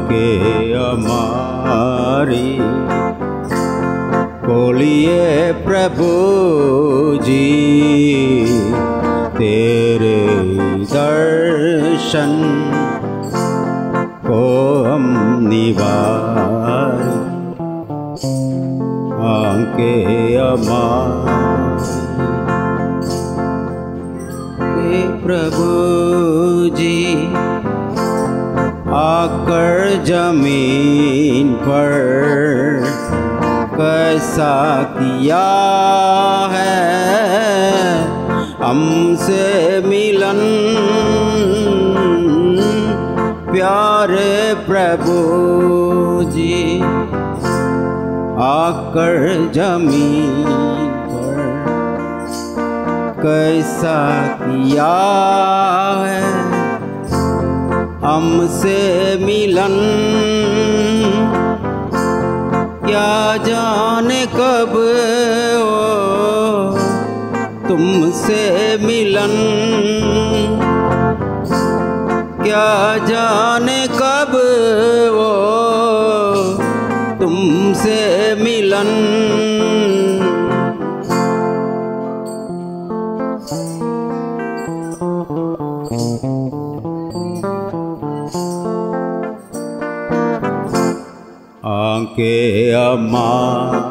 आंखें हमारी खोलिए प्रभु जी, तेरे दर्शन को हम निवारी। आंखें हमारी प्रभु जी, आकर जमीन पर कैसा किया है हमसे मिलन। प्यारे प्रभु जी, आकर जमीन पर कैसा किया है हमसे मिलन। क्या जाने कब हो तुमसे मिलन, क्या जाने कब हो तुमसे मिलन। आंखें हमारी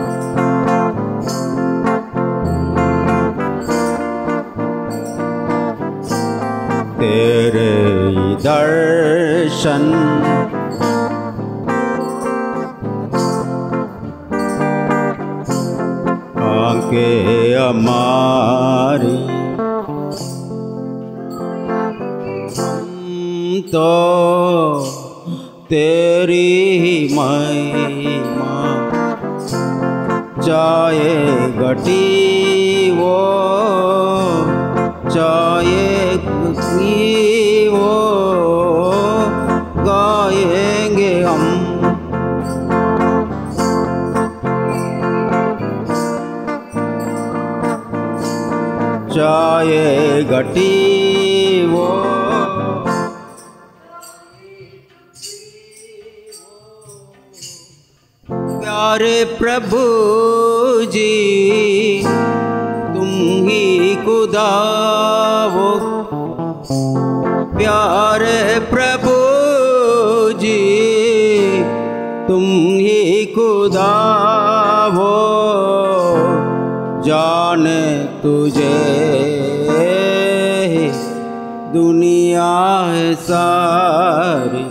तेरे दर्शन आंखें हमारी तो तेरी ही महिमा चाहे घटी वो चाहे कुकी वो गाएंगे हम। चाहे घटी वो प्यारे प्रभु जी, तुम ही खुदा हो। प्यारे प्रभु जी, तुम ही खुदा हो। जाने तुझे दुनिया है सारी।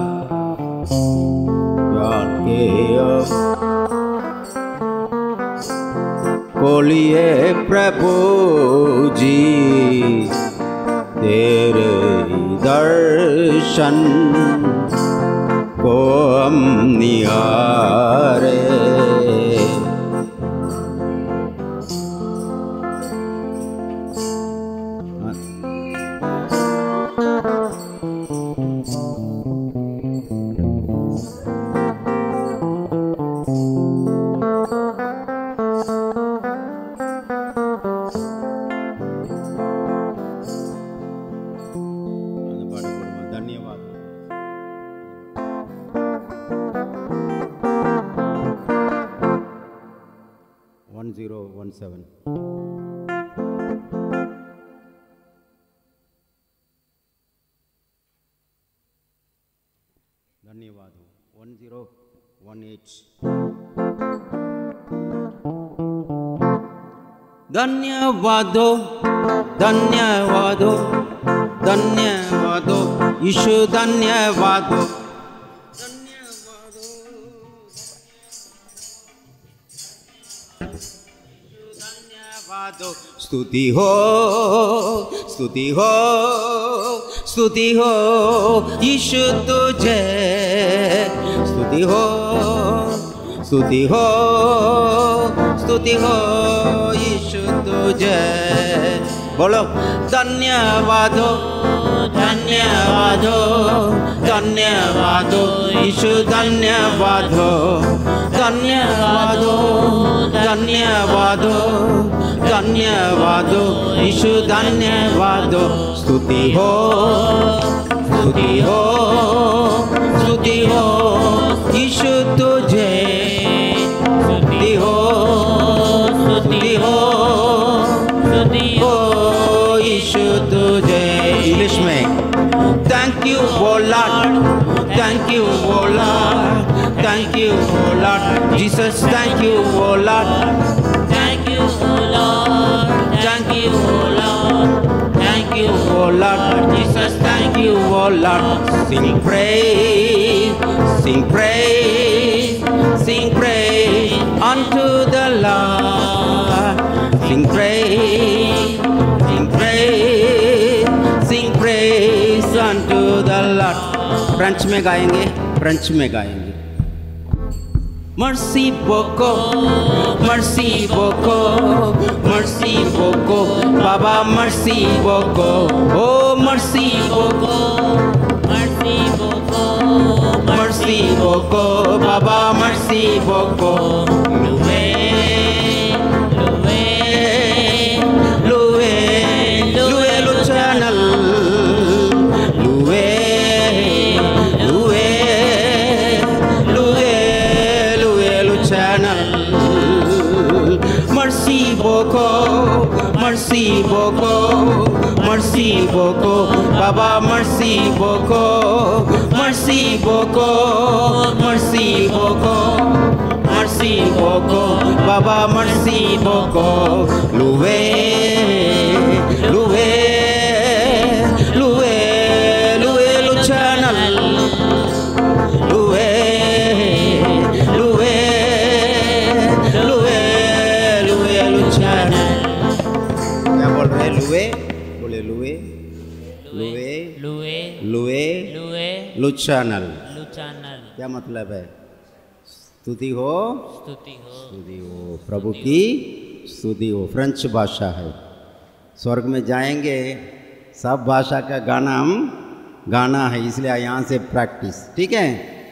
खोलिए प्रभु जी, तेरे दर्शन को हम निहारे। धन्यवाद। 1018 धन्यवादो धन्यवादो धन्यवादो यीशु धन्यवादो धन्यवादो। स्तुति हो स्तुति हो स्तुति हो यीशु तुझे। स्तुति हो स्तुति हो स्तुति हो यीशु तुझे। बोलो धन्यवादो धन्यवादो धन्यवादो यीशु धन्यवादो धन्यवादो धन्यवादो धन्यवादो यीशु धन्यवादो। स्तुति हो स्तुति हो स्तुति हो oh Lord. Thank you, oh Lord. Thank you, oh Lord. Jesus, thank you, oh Lord. Thank you, oh Lord. Thank you, oh Lord. Thank you, oh Lord. Jesus, thank you, oh Lord. Sing praise, sing praise, sing praise unto the Lord. Sing praise, sing praise, sing praise unto the Lord. French में गाएंगे, French में गाएंगे. Merci beaucoup, merci beaucoup, merci beaucoup, Baba merci beaucoup, oh merci beaucoup, Merci beaucoup. merci beaucoup, Baba merci beaucoup. Loué, loué, Loué, loué le channel, loué, loué, loué, loué le channel. Merci beaucoup, merci beaucoup, merci beaucoup, Baba merci beaucoup, merci beaucoup, merci beaucoup. Merci beaucoup, Baba, merci beaucoup. Loué, loué, loué, loué le channel. Loué, loué, loué, loué le channel. क्या बोल रहे हैं? loué, बोले loué, loué, loué, loué, loué, le channel. लुचानल. क्या मतलब है? स्तुति हो, स्तुति हो. स्तुति हो, प्रभु की स्तुति हो. फ्रेंच भाषा है. स्वर्ग में जाएंगे, सब भाषा का गाना हम गाना है, इसलिए यहाँ से प्रैक्टिस. ठीक है.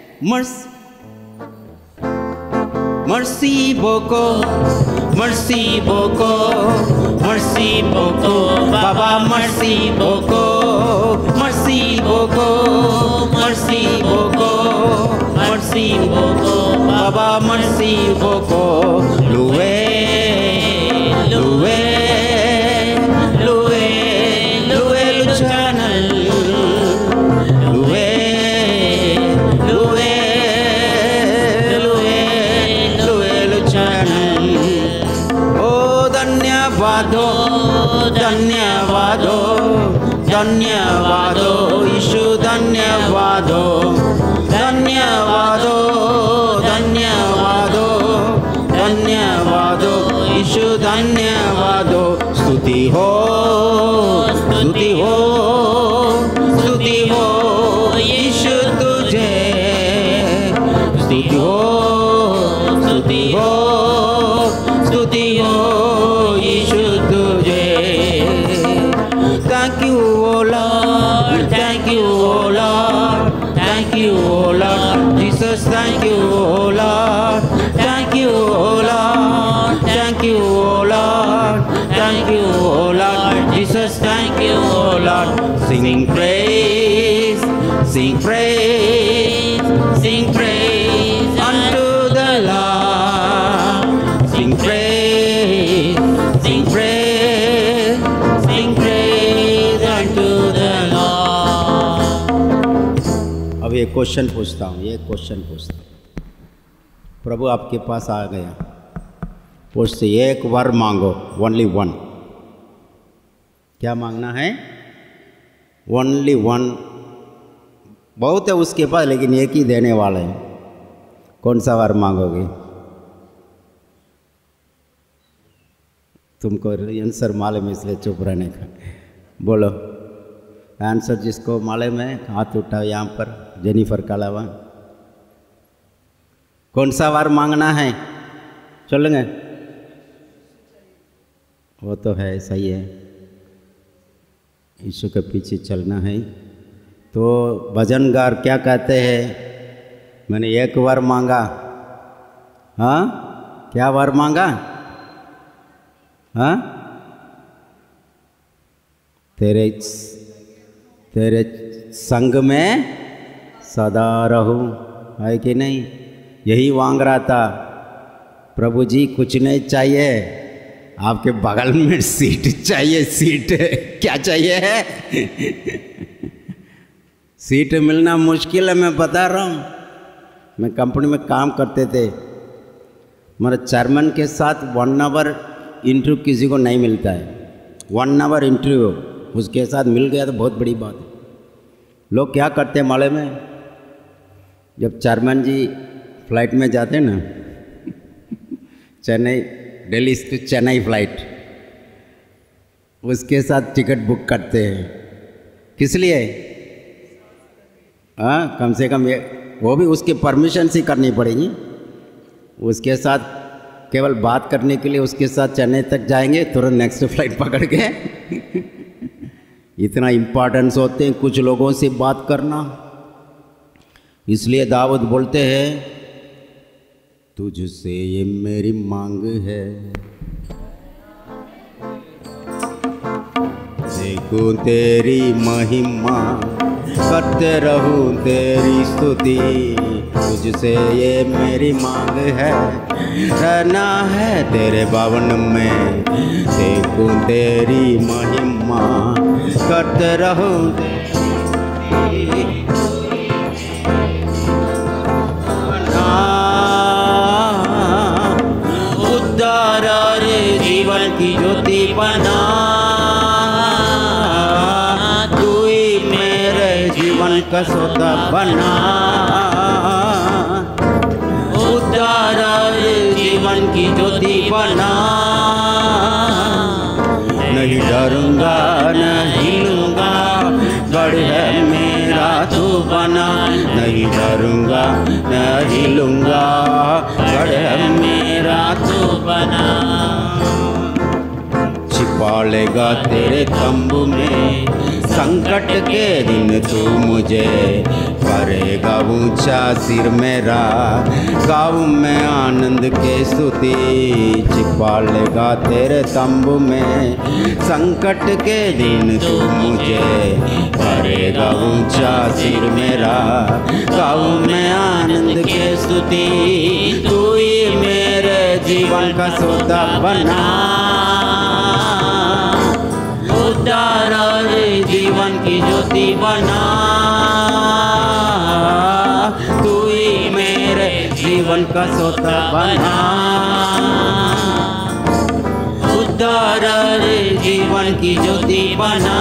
Merci beaucoup, merci beaucoup, merci beaucoup, Baba merci beaucoup, merci beaucoup, merci beaucoup, merci beaucoup, Baba merci beaucoup. Loué, loué, loué, loué le channel. Loué, loué, loué, loué le channel. Oh धन्यवादो, धन्यवादो, धन्यवादो, यीशु धन्यवादो, धन्यवादो, धन्यवादो, धन्यवादो, यीशु धन्यवादो. स्तुति हो, स्तुति हो, स्तुति हो, यीशु तुझे. स्तुति हो, स्तुति हो, स्तुति हो, यीशु तुझे. Thank you, oh Lord. Thank you, oh Lord. Thank you, oh Lord. Jesus, thank you, oh Lord. Thank you, oh Lord. Thank you, oh Lord. Thank you, oh Lord. Jesus, thank you, oh Lord. Sing praise, sing praise, sing praise unto the Lord. Sing praise, sing praise, sing praise unto the Lord. अब ये question पूछता हूँ, ये question पूछता हूँ. प्रभु आपके पास आ गया, पूछते एक वर मांगो, ओनली वन. क्या मांगना है? Only one. बहुत है उसके पास, लेकिन एक ही देने वाले हैं. कौन सा वर मांगोगे? तुमको आंसर मालूम है, इसलिए चुप रहने का. बोलो आंसर जिसको मालूम है, हाथ उठाओ यहाँ पर. जेनिफर का अलावा कौन सा वर मांगना है? चलेंगे. वो तो है, सही है. यीशु के पीछे चलना है. तो भजनगार क्या कहते हैं? मैंने एक वर मांगा. हाँ, क्या वर मांगा? हाँ, तेरे संग में सदा रहूं, है कि नहीं? यही मांग रहा था. प्रभु जी कुछ नहीं चाहिए, आपके बगल में सीट चाहिए. सीट क्या चाहिए? सीट मिलना मुश्किल है, मैं बता रहा हूँ। मैं कंपनी में काम करते थे, हमारे चेयरमैन के साथ 1 आवर इंटरव्यू किसी को नहीं मिलता है। 1 आवर इंटरव्यू उसके साथ मिल गया तो बहुत बड़ी बात है। लोग क्या करते हैं मालूम है, जब चेयरमैन जी फ्लाइट में जाते हैं ना, चेन्नई दिल्ली से चेन्नई फ्लाइट, उसके साथ टिकट बुक करते हैं। किस लिए? हाँ, कम से कम ये वो भी उसकी परमिशन से करनी पड़ेगी। उसके साथ केवल बात करने के लिए उसके साथ चेन्नई तक जाएंगे, तुरंत नेक्स्ट फ्लाइट पकड़ के इतना इम्पोर्टेंस होते हैं कुछ लोगों से बात करना। इसलिए दाऊद बोलते हैं, तुझसे ये मेरी मांग है, देखूं तेरी महिमा, करते रहूं तेरी स्तुति। तुझसे ये मेरी मांग है, रहना है तेरे भवन में, देखूं तेरी महिमा, करते रहूं तेरी उद्धार और जीवन की ज्योति बना, तू ही मेरे जीवन का सोता बना। उद्धार और जीवन की ज्योति बना, नहीं डरूंगा न हिलूंगा, गढ़ है मेरा तू बना। नहीं डरूंगा न हिलूंगा, गढ़ है मेरा तू बना। छिपा लेगा तेरे तंबू में, संकट के दिन तू मुझे करेगा ऊंचा सिर मेरा, गाऊं मैं आनंद के स्तुति। छिपा लेगा तेरे तंबू में, संकट के दिन तू मुझे करेगा ऊंचा सिर मेरा, गाऊं मैं आनंद के स्तुति। तू ही मेरे जीवन का सोता बना, उद्धार और जीवन की ज्योति बना। तू ही मेरे जीवन का सोता बना, उद्धार और जीवन की ज्योति बना।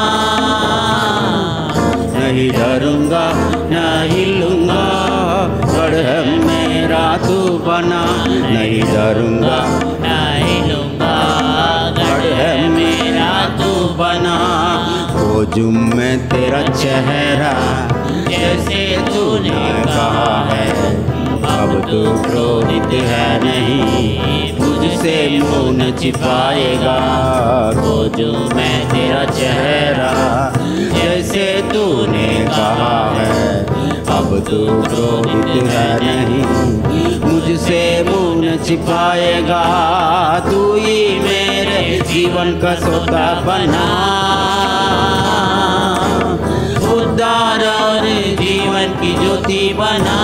नहीं डरूंगा न हिलूंगा, गढ़ है मेरा तू बना। नहीं डरूंगा न हिलूंगा, गढ़ है मेरा तू बना। खोजूं मैं तेरा चेहरा, जैसे तूने कहा है, अब तू क्रोधित है नहीं, मुझसे मुँह न छिपाएगा। खोजूं मैं तेरा चेहरा, जैसे तूने कहा है, अब तू क्रोधित है नहीं, मुझसे मुँह न छिपाएगा। तू ही मेरे जीवन का सोता बना, उद्धार और जीवन की ज्योति बना।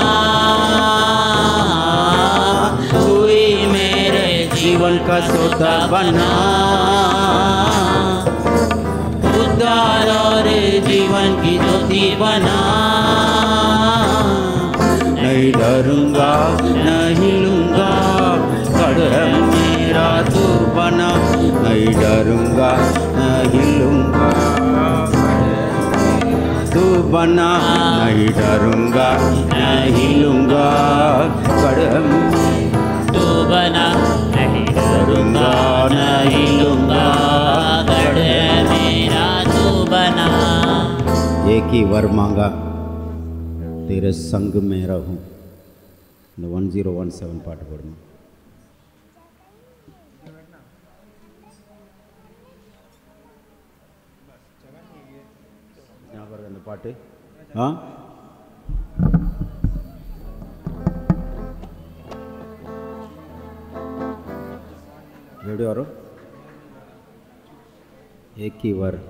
तू ही मेरे जीवन का सोता बना, उद्धार और जीवन की ज्योति बना। नहीं डरूंगा न हिलूंगा, गढ़ है मेरा तू बना। नहीं डरूंगा न हिलूंगा, तू बना। नहीं डरूंगा न हिलूंगा, गढ़ तू बना। नहीं डरूंगा न हिलूंगा, गढ़ मेरा तू बना। एक ही वर मांगा, तेरे संग में रहूं। 1017 पाठ पढ़ना। यहाँ पर पाठ है, हाँ रेडियो और एक ही वर,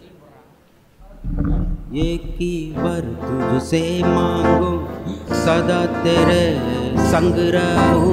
एक ही वर तुझसे मांगो, सदा तेरे संग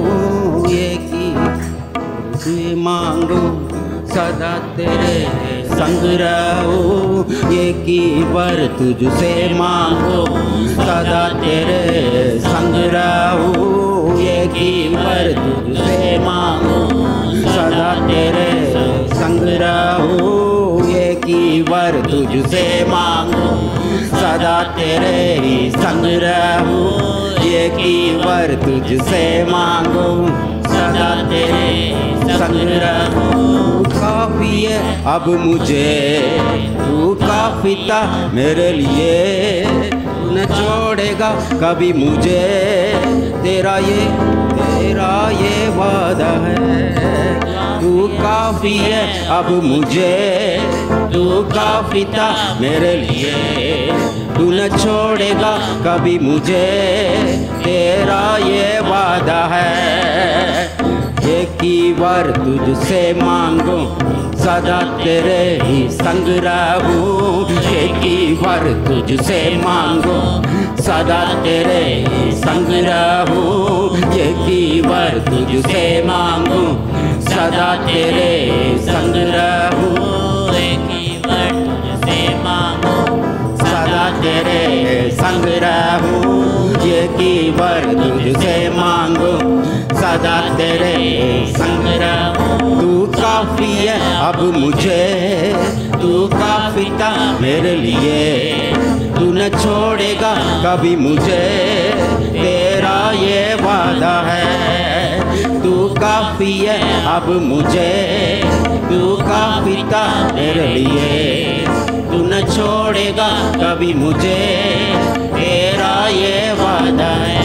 रहूं। एक ही तुझसे मांगो, सदा तेरे संग रहूं, एक ही वर तुझसे मांगो, सदा तेरे संग रहूं, एक ही वर तुझसे मांगो, सदा तेरे संग रहूं, एक ही वर तुझसे मांगो, सदा तेरे ही संग रहूं, एक ही वर तुझसे मांगो, सदा तेरे संग रहूं। काफी है अब मुझे तू, काफी था मेरे लिए, तू न छोड़ेगा कभी मुझे, तेरा ये वादा है। तू काफी है अब मुझे, तू काफी था मेरे लिए, तू न छोड़ेगा कभी मुझे, तेरा ये वादा है। एक ही बार तुझसे मांगो, सदा तेरे ही संग रहूं, एक ही बार तुझसे मांगो, सदा तेरे ही संग रहूं, एक ही बार तुझसे मांगो, सदा तेरे संग रहूं, एक ही बार तुझसे मांगो, सदा तेरे संग रहूं, एक ही बार तुझसे मांगो, सदा तेरे संग रहूं। तू काफी है अब मुझे, तू काफी था मेरे लिए, तू न छोड़ेगा कभी मुझे, तेरा ये वादा है। तू काफी है अब मुझे, तू काफी था मेरे लिए, तू न छोड़ेगा कभी मुझे, तेरा ये वादा है।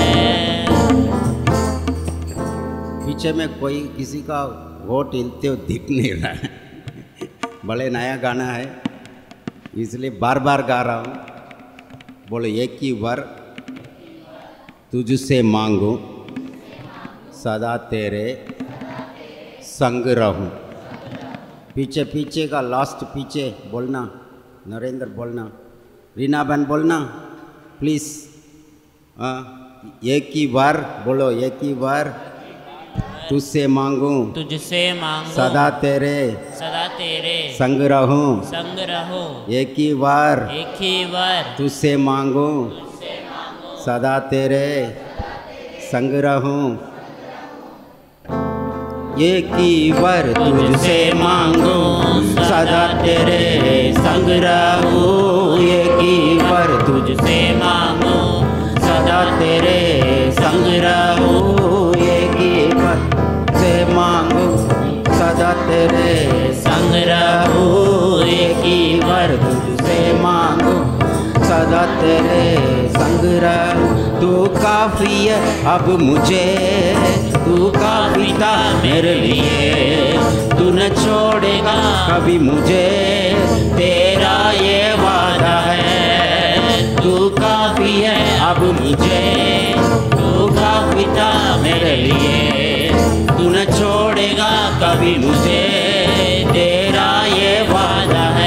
पीछे में कोई किसी का वोट हिलते हुए दिख नहीं रहा है, बड़े नया गाना है इसलिए बार बार गा रहा हूँ। बोलो एक ही बार तुझसे मांगो, सदा तेरे संग रहूं। पीछे पीछे का लास्ट पीछे बोलना, नरेंद्र बोलना, रीना बहन बोलना प्लीज़। एक ही बार बोलो, एक ही बार तुझसे मांगूं, तुझसे मांगो, सदा तेरे संग रहूं, संग रहो, एक ही बार तुझसे मांगूं, सदा तेरे संग रहूं, एक ही बार तुझसे मांगो, सदा तेरे संग रहूं, एक ही बार तुझसे मांगो, सदा तेरे संग रहूं, एक ही बार से मांगो, सदा तेरे संग रहूं, एक ही बार तुझसे मांगो, सदा तेरे संग रहूं। तू काफी है अब मुझे, तू काफी था मेरे लिए, तू न छोड़ेगा कभी मुझे, तेरा ये वादा है। तू काफी है अब मुझे, तू काफी था मेरे लिए, तू न छोड़ेगा कभी मुझे, तेरा ये वादा है।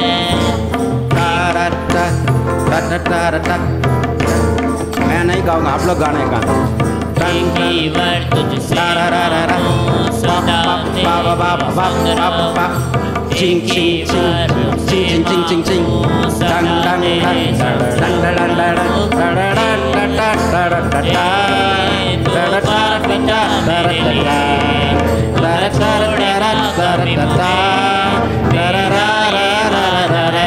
मैं नहीं गाऊंगा, आप लोग गाने का। एक ही बार तुझसे मांगो, सदा तेरे संग रहो, एक ही बार तुझसे मांगो, सदा तेरे संग रहो, पिता मेरे लिए, न छोड़ेगा कभी मुझे, तेरा ये वादा है।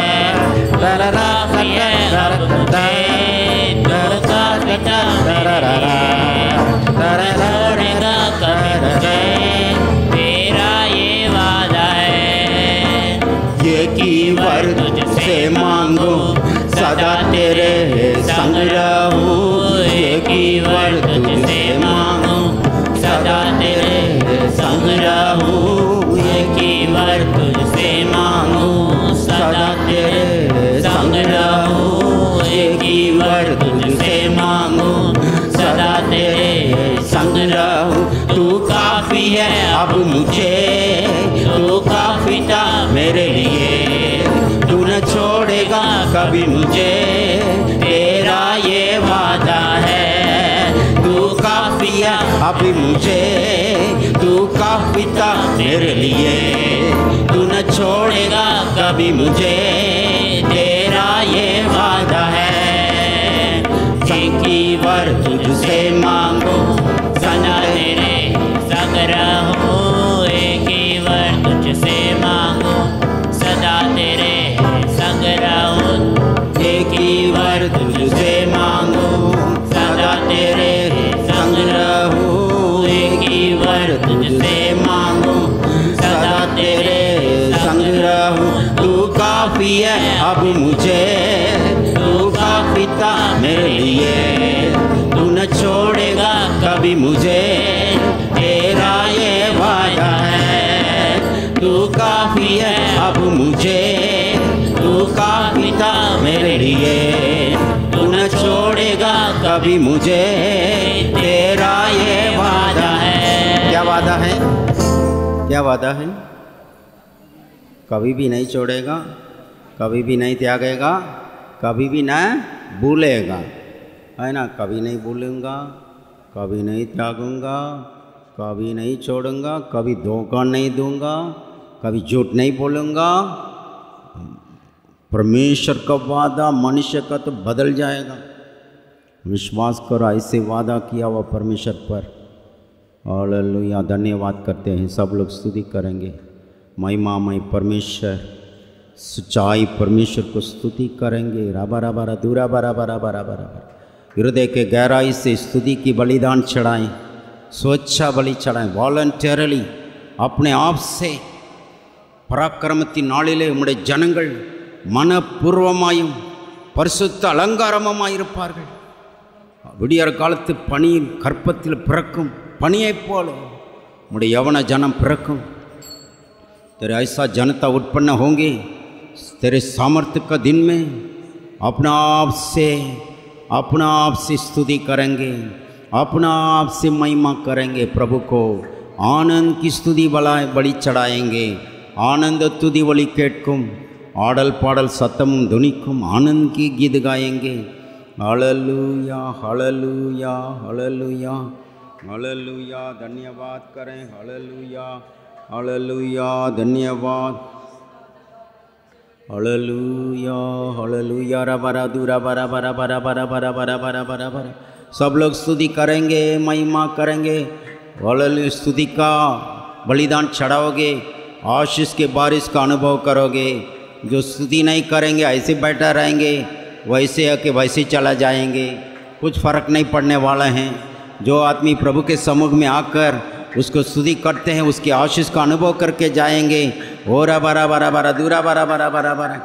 काफी है अब मुझे, तू काफी था मेरे लिए, न छोड़ेगा कभी मुझे, तेरा ये वादा है। एक ही बार तुझसे मांगो, सदा तेरे संग रहूं, एक ही बार तुझसे मांगो, सदा तेरे संग रहूं, एक ही बार तुझसे मांगो, सदा तेरे संग रहूं, एक ही बार तुझसे मांगो, सदा तेरे संग रहूं। तू काफी है अब मुझे, तू काफी था मेरे लिए, तू न छोड़ेगा कभी मुझे, तेरा ये वादा है। तू काफी है अब मुझे, तू काफी था मेरे लिए, तू न छोड़ेगा कभी मुझे, तेरा ये वादा है। एक ही वर तुझसे मांगो, सदा तेरे संग रहूं। एक ही वर तुझसे मांगो, सदा तेरे संग रहूं। एक ही वर तुझसे मांगो, सदा तेरे संग रहूं। एक ही वर तुझसे मांगो, सदा तेरे संग रहूं। तू काफी है अब मुझे, तू काफी था मेरे लिए। तू न छोड़ेगा कभी मुझे, तेरा ये वादा है। तू काफी है अब मुझे, तू काफी था मेरे लिए। तू न छोड़ेगा कभी मुझे, तेरा ये वादा है। क्या वादा है? क्या वादा है? कभी भी नहीं छोड़ेगा, कभी भी नहीं त्यागेगा, कभी भी न भूलेगा, है ना। कभी नहीं भूलूंगा, कभी नहीं त्यागूंगा, कभी नहीं छोड़ूंगा, कभी धोखा नहीं दूंगा, कभी झूठ नहीं बोलूंगा। परमेश्वर का वादा मनुष्य का तो बदल जाएगा। विश्वास करो, ऐसे वादा किया हुआ परमेश्वर पर। हालेलुया, धन्यवाद करते हैं। सब लोग स्तुति करेंगे। महिमामय परमेश्वर, सच्चाई परमेश्वर को स्तुति करेंगे। राबा राबा रा दूरा बरा बरा बरा बरा। हृदय के गहराई से स्तुति की बलिदान चढ़ाएं, स्वेच्छा बलि चढ़ाएं, वॉलंटियरली अपने आप से பராக்கிரமத்தின் நாளிலே உம்முடைய ஜனங்கள் மனப்பூர்வமாயும் பரிசுத்த அலங்காரமாயிருப்பார்கள். விடியற் காலத்து பனியின் கற்பத்தில் பிறக்கும் பனியைப் போல உம்முடைய யவன ஜனம் பிறக்கும். तेरे ऐसा जनता उत्पन्न होंगे तेरे सामर्थ्य का दिन में अपना आप से स्तुति करेंगे, अपना आप से महिमा करेंगे। प्रभु को आनंद की स्तुति बलि चढ़ाएंगे। आनंद तुதி ஒலி கேட்கும், ஆடல் பாடல் சத்தமும் துணிக்கும், आनंद की गीत गाएंगे। Hallelujah hallelujah hallelujah hallelujah. धन्यवाद करें। हालेलुया हालेलुया, धन्यवाद। Hallelujah hallelujah. रबरा दूरा बरा बरा बरा बरा बरा बरा बरा बरा बरा। सब लोग स्तुति करेंगे, महिमा करेंगे। हालेलुया। स्तुति का बलिदान चढ़ाओगे, आशीष के बारिश का अनुभव करोगे। जो स्तुति नहीं करेंगे ऐसे बैठा रहेंगे, वैसे आके वैसे चला जाएंगे, कुछ फर्क नहीं पड़ने वाला है। जो आदमी प्रभु के सम्मुख में आकर उसको स्तुति करते हैं, उसकी आशीष का अनुभव करके जाएंगे। ओरा बरा बरा बरा दूरा बरा बरा बरा बरा।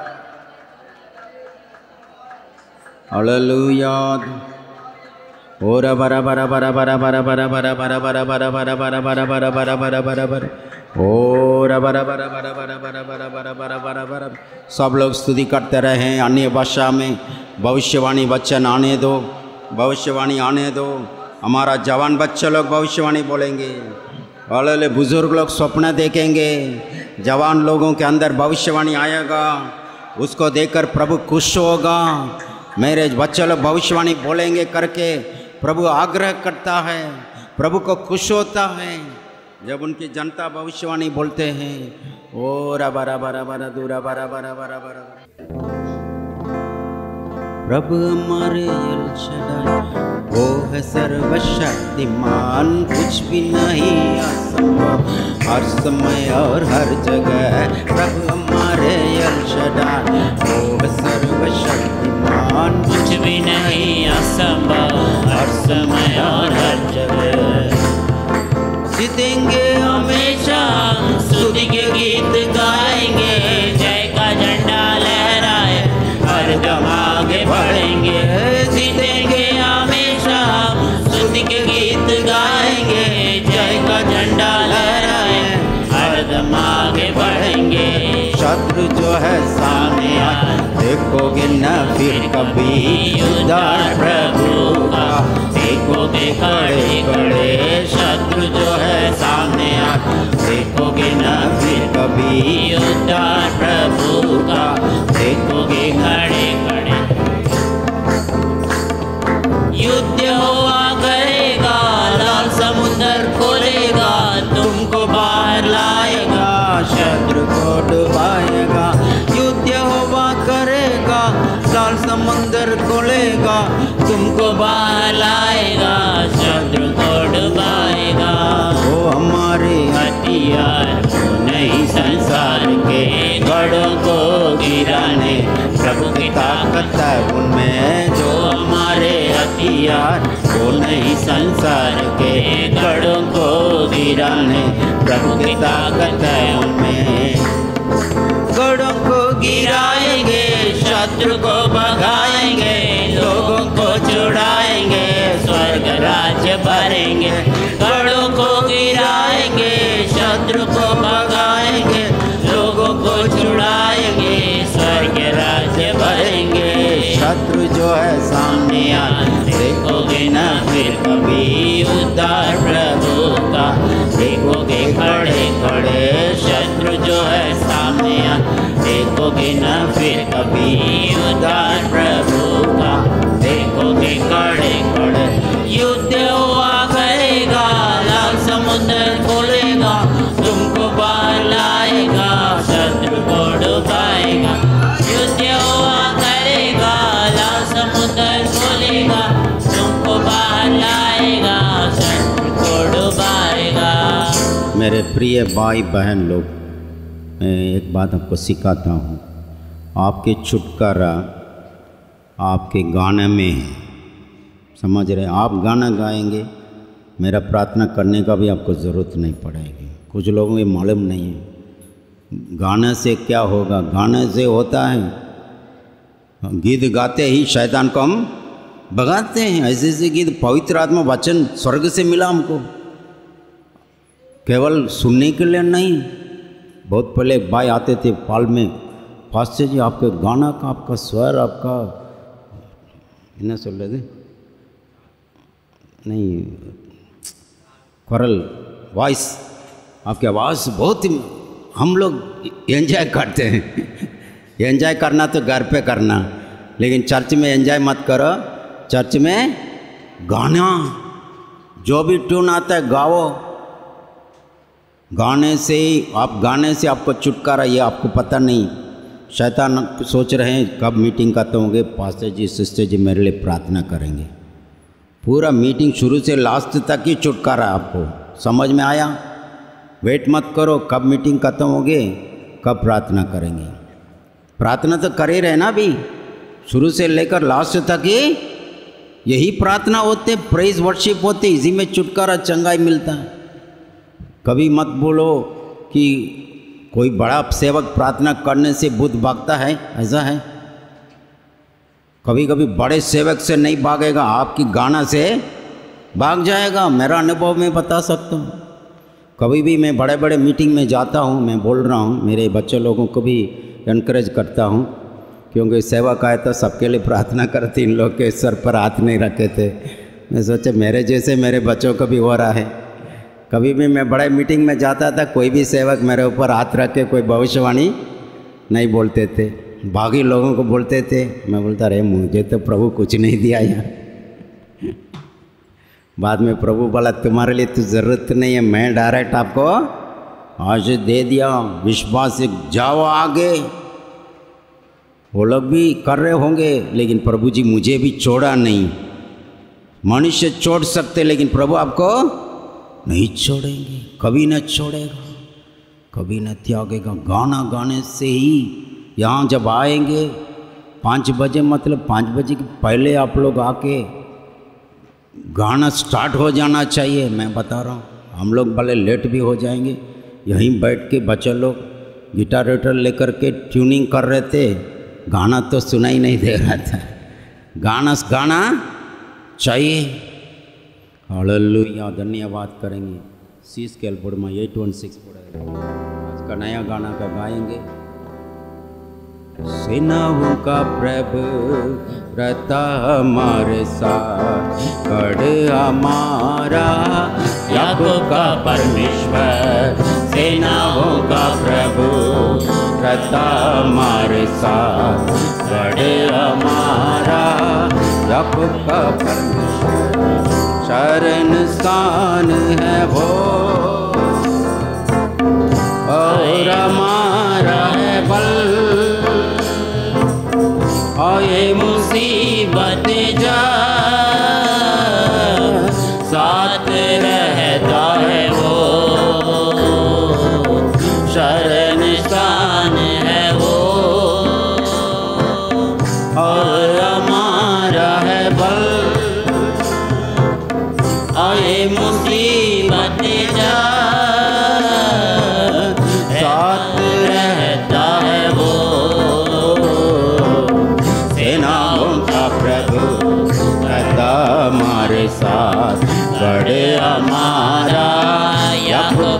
हालेलुया। ओरा बरा बरा बरा बरा बरा बरा बरा बरा बरा बरा बरा बरा बरा बरा बरा बरा बरा बरा। ओरा बरा बरा बरा बरा बरा बरा बरा बरा बरा बरा। सब लोग स्तुति करते रहें। अन्य भाषा में भविष्यवाणी वचन आने दो, भविष्यवाणी आने दो। हमारा जवान बच्चे लोग भविष्यवाणी बोलेंगे। वाले बुजुर्ग लोग स्वप्न देखेंगे। जवान लोगों के अंदर भविष्यवाणी आएगा, उसको देखकर प्रभु खुश होगा। मेरे बच्चे लोग भविष्यवाणी बोलेंगे करके प्रभु आग्रह करता है, प्रभु को खुश होता है जब उनकी जनता भविष्यवाणी बोलते हैं। ओ रबा रबा रबा दूरा बरा बरा बरा बरा। प्रभु हमारे एल शदाई वो है सर्वशक्तिमान, कुछ भी नहीं असंभव हर समय और हर जगह। प्रभु हमारे एल शदाई वो है सर्वशक्तिमान, कुछ भी नहीं असंभव हर समय और हर जगह। जीतेंगे हमेशा हम स्तुति के गीत गाएंगे, जय का झंडा लहराए हरदम आगे बढ़ेंगे। जीतेंगे हमेशा हम स्तुति के गीत गाएंगे, जय का झंडा लहराए हरदम आगे बढ़ेंगे। शत्रु जो है सामने आए देखोगे न फिर कभी, उद्धार प्रभु का देखोगे खड़े खड़े। शत्रु जो है सामने आए देखोगे न फिर कभी, उद्धार प्रभु का देखोगे खड़े खड़े। युद्ध हुआ करेगा, लाल समुद्र खोलेगा, तुमको बाहर लाएगा। शत्रु को डुबा तुमको बहलाएगा, शत्रु को डुबाएगा। वो हमारे हथियार वो नहीं संसार के, गढ़ों को गिराने प्रभु की ताकत ताकत है उनमें। जो हमारे हथियार वो नहीं संसार के, गढ़ों को गिराने प्रभु की ताकत है उनमें। गढ़ों को गिराएंगे, शत्रु को भगाएंगे, लोगों को छुड़ाएंगे, स्वर्ग राज्य भरेंगे। गढ़ों को गिराएंगे, शत्रु को भगाएंगे, लोगों को छुड़ाएंगे, स्वर्ग राज्य भरेंगे। शत्रु जो है सामने सामने देखोगे न फिर कभी उद्धार प्रभु का, देखोगे खड़े खड़े शत्रु जो है सामने देखोगे न फिर कभी उद्धार प्रभु का, देखोगे खड़े खड़े। युद्ध हुआ करेगा, लाल समुद्र खोलेगा, तुमको बहलाएगा, शत्रु को डुबाएगा। युद्ध हुआ करेगा, लाल समुद्र खोलेगा, तुमको बहलाएगा, शत्रु को डुबाएगा। मेरे प्रिय भाई बहन लोग, मैं एक बात आपको सिखाता हूँ। आपके छुटकारा आपके गाने में है, समझ रहे? आप गाना गाएंगे, मेरा प्रार्थना करने का भी आपको ज़रूरत नहीं पड़ेगी। कुछ लोगों को मालूम नहीं है गाने से क्या होगा। गाने से होता है गीत गाते ही शैतान को हम भगाते हैं। ऐसे ऐसे गीत पवित्र आत्मा वचन स्वर्ग से मिला हमको, केवल सुनने के लिए नहीं। बहुत पहले एक भाई आते थे पाल में, पास्टर जी आपके गाना का, आपका स्वर, आपका इन्हें सुन लेते नहीं, करल वॉइस, आपकी आवाज़ बहुत हम लोग एंजॉय करते हैं। एंजॉय करना तो घर पे करना, लेकिन चर्च में एंजॉय मत करो। चर्च में गाना, जो भी ट्यून आता है गाओ। गाने से आपको छुटकारा, ये आपको पता नहीं। शैतान सोच रहे हैं कब मीटिंग खत्म होंगे, पास्टर जी सिस्टर जी मेरे लिए प्रार्थना करेंगे। पूरा मीटिंग शुरू से लास्ट तक ही छुटकारा आपको समझ में आया। वेट मत करो कब मीटिंग खत्म होगी, कब प्रार्थना करेंगे। प्रार्थना तो कर ही रहे ना अभी, शुरू से लेकर लास्ट तक ही यही प्रार्थना होते, प्रेज वर्शिप होते, इसी में छुटकारा चंगाई मिलता है। कभी मत बोलो कि कोई बड़ा सेवक प्रार्थना करने से भूत भागता है, ऐसा है। कभी कभी बड़े सेवक से नहीं भागेगा, आपकी गाना से भाग जाएगा। मेरा अनुभव मैं बता सकता हूँ। कभी भी मैं बड़े बड़े मीटिंग में जाता हूँ, मैं बोल रहा हूँ, मेरे बच्चे लोगों को भी इनकरेज करता हूँ, क्योंकि सेवक आए तो सबके लिए प्रार्थना करती। इन लोग के सर पर हाथ नहीं रखे थे। मैं सोचा मेरे जैसे मेरे बच्चों को भी हो रहा है। कभी भी मैं बड़े मीटिंग में जाता था, कोई भी सेवक मेरे ऊपर हाथ रख के कोई भविष्यवाणी नहीं बोलते थे, बाकी लोगों को बोलते थे। मैं बोलता रहे मुझे तो प्रभु कुछ नहीं दिया यार। बाद में प्रभु बोला तुम्हारे लिए तो ज़रूरत नहीं है, मैं डायरेक्ट आपको आज दे दिया, विश्वास से जाओ आगे। वो लोग भी कर रहे होंगे, लेकिन प्रभु जी मुझे भी छोड़ा नहीं। मनुष्य छोड़ सकते, लेकिन प्रभु आपको नहीं छोड़ेंगे, कभी न छोड़ेगा, कभी न त्यागेगा। गाना गाने से ही यहाँ जब आएंगे 5 बजे, मतलब 5 बजे के पहले आप लोग आके गाना स्टार्ट हो जाना चाहिए। मैं बता रहा हूँ, हम लोग भले लेट भी हो जाएंगे, यहीं बैठ के बच्चे लोग गिटार विटार लेकर के ट्यूनिंग कर रहे थे, गाना तो सुनाई नहीं दे रहा था। गाना चाहिए। हालेलुया, धन्यवाद करेंगे। सी स्केल बोर्ड में 816 पड़ेगा। आज का नया गाना का गाएंगे। सेनाओं का प्रभु रहता हमारे साथ, गढ़ हमारा याकूब का परमेश्वर, सेनाओं का प्रभु रहता हमारे साथ, गढ़ हमारा याकूब का परमेश्वर। शरण स्थान है वो और हमारा है बल, और ये मुसीबत जा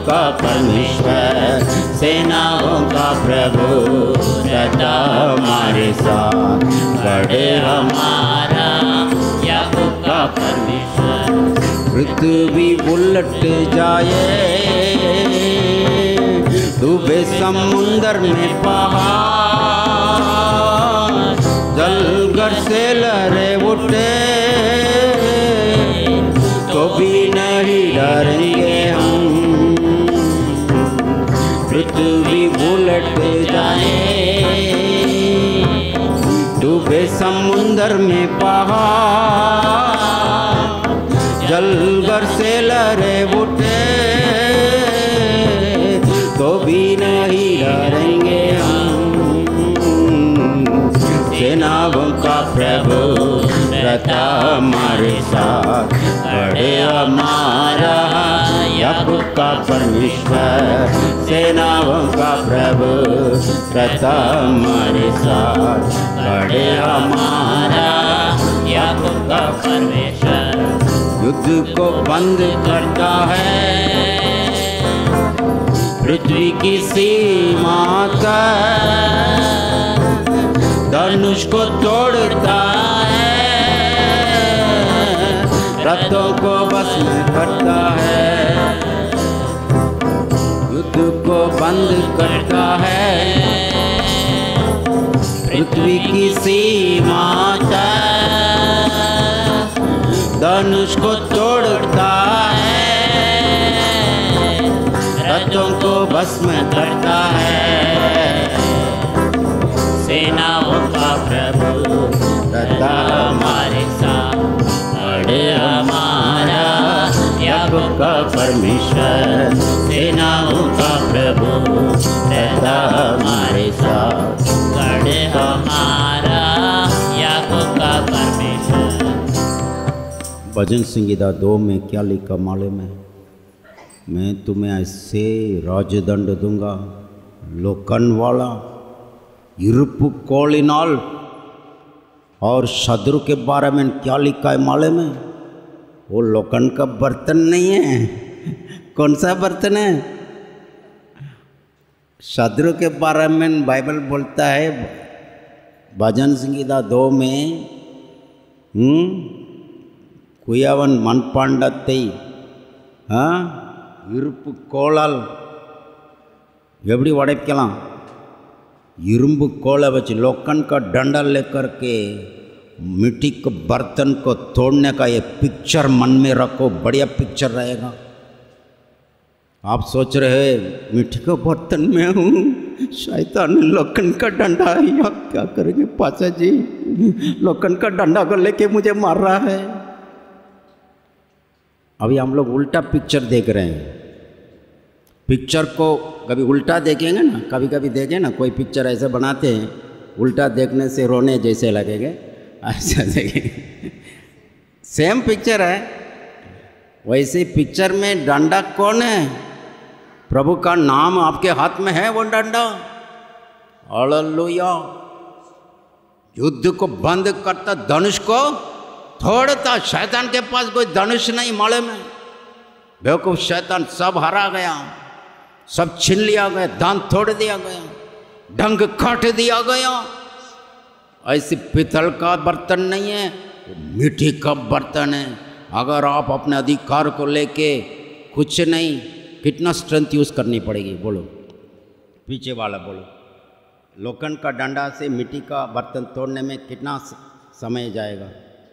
का परमेश्वर, सेनाओं का प्रभु, रहता हमारे साथ। गढ़ हमारा याकूब का परमेश्वर। पृथ्वी उलट जाए, डूबे समुंदर में पहाड़, जलगर से लहरें उठे तो भी नहीं डरेंगे हम। पृथ्वी उलट जाए, डूबे समुंदर में पहाड़, जलगर से लहरें उठे तो भी नहीं डरेंगे हम। सेनाओं का प्रभु, रहता हमारे साथ। बड़े हमारा याकूब का परमेश्वर, सेनाओं का प्रभु, रहता हमारे साथ। बड़े हमारा याकूब का परमेश्वर। युद्ध को बंद करता है, पृथ्वी की सीमा तक, धनुष को तोड़ता है, रथों को भस्म करता है। युद्ध को बंद करता है, पृथ्वी की सीमा तक, धनुष को तोड़ता है, रथों को भस्म करता है। सेनाओं का प्रभु, रहता हमारे साथ। बड़े हमारा याकूब का परमेश्वर, सेनाओं का प्रभु, रहता हमारे साथ। बड़े हमारा याकूब का परमेश्वर। भजन संगीता 2 में क्या लिखा मालूम है? मैं तुम्हें ऐसे राजदंड दूंगा, लोकन वाला, इरुप्पु कोलिनाल। और शत्रु के बारे में क्या लिखा है मालूम है? वो लोकन का बर्तन नहीं है। कौन सा बर्तन है? शत्रु के बारे में बाइबल बोलता है भजन संगीता 2 में, कुयवन मनपांडत्ते இருப்பு கோளால் எப்படி உடைக்கலாம்? இரும்பு कोला वच लोकन का डंडा लेकर के मिट्टी के बर्तन को तोड़ने का ये पिक्चर मन में रखो, बढ़िया पिक्चर रहेगा। आप सोच रहे मिट्टी के बर्तन में हूँ, शैतान लोकन का डंडा है, या क्या करेंगे पाचा जी? लोकन का डंडा को लेके मुझे मार रहा है। अभी हम लोग उल्टा पिक्चर देख रहे हैं। पिक्चर को कभी उल्टा देखेंगे ना, कभी कभी देखें ना, कोई पिक्चर ऐसे बनाते हैं, उल्टा देखने से रोने जैसे लगेंगे, ऐसा देखेंगे। सेम पिक्चर है, वैसे पिक्चर में डंडा कौन है? प्रभु का नाम आपके हाथ में है, वो डंडा। हालेलुया। युद्ध को बंद करता, धनुष को तोड़ता। शैतान के पास कोई धनुष नहीं, मालूम है? बेवकूफ शैतान सब हरा गया, सब छीन लिया गया, दांत तोड़ दिया गया, डंग काट दिया गया। ऐसे पितल का बर्तन नहीं है, मिट्टी का बर्तन है। अगर आप अपने अधिकार को लेके कुछ नहीं, कितना स्ट्रेंथ यूज करनी पड़ेगी? बोलो, पीछे वाला बोलो। लोखंड का डंडा से मिट्टी का बर्तन तोड़ने में कितना समय जाएगा?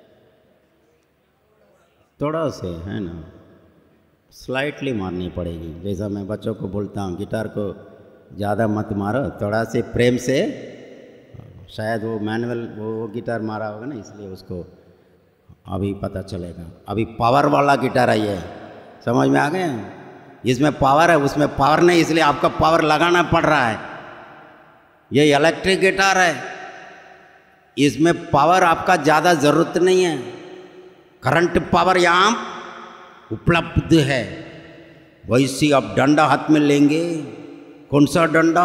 थोड़ा से है ना, स्लाइटली मारनी पड़ेगी। जैसा मैं बच्चों को बोलता हूँ, गिटार को ज़्यादा मत मारो, थोड़ा से प्रेम से। शायद वो मैनुअल वो गिटार मारा होगा ना, इसलिए उसको अभी पता चलेगा। अभी पावर वाला गिटार है ये, समझ में आ गया? इसमें पावर है, उसमें पावर नहीं, इसलिए आपका पावर लगाना पड़ रहा है। ये इलेक्ट्रिक गिटार है, इसमें पावर आपका ज़्यादा ज़रूरत नहीं है। करंट पावर यहाँ उपलब्ध है। वैसे आप डंडा हाथ में लेंगे, कौन सा डंडा?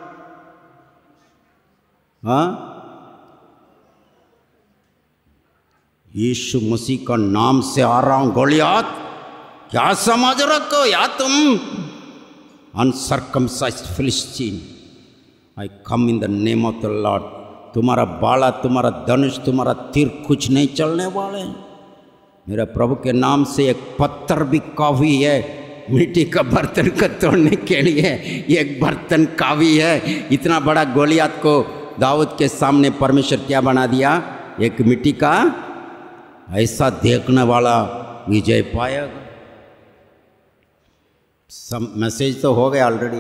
हाँ, यीशु मसीह का नाम से आ रहा हूं। गोलियात, क्या समझ रखो या तुम? uncircumcised Philistine, I come in the name of the Lord. तुम्हारा बाला, तुम्हारा धनुष, तुम्हारा तीर कुछ नहीं चलने वाले। मेरे प्रभु के नाम से एक पत्थर भी काफी है मिट्टी का बर्तन को तोड़ने के लिए। एक बर्तन काफी है। इतना बड़ा गोलियत को दाऊद के सामने परमेश्वर क्या बना दिया? एक मिट्टी का ऐसा देखने वाला विजय पाएगा। सब मैसेज तो हो गया ऑलरेडी।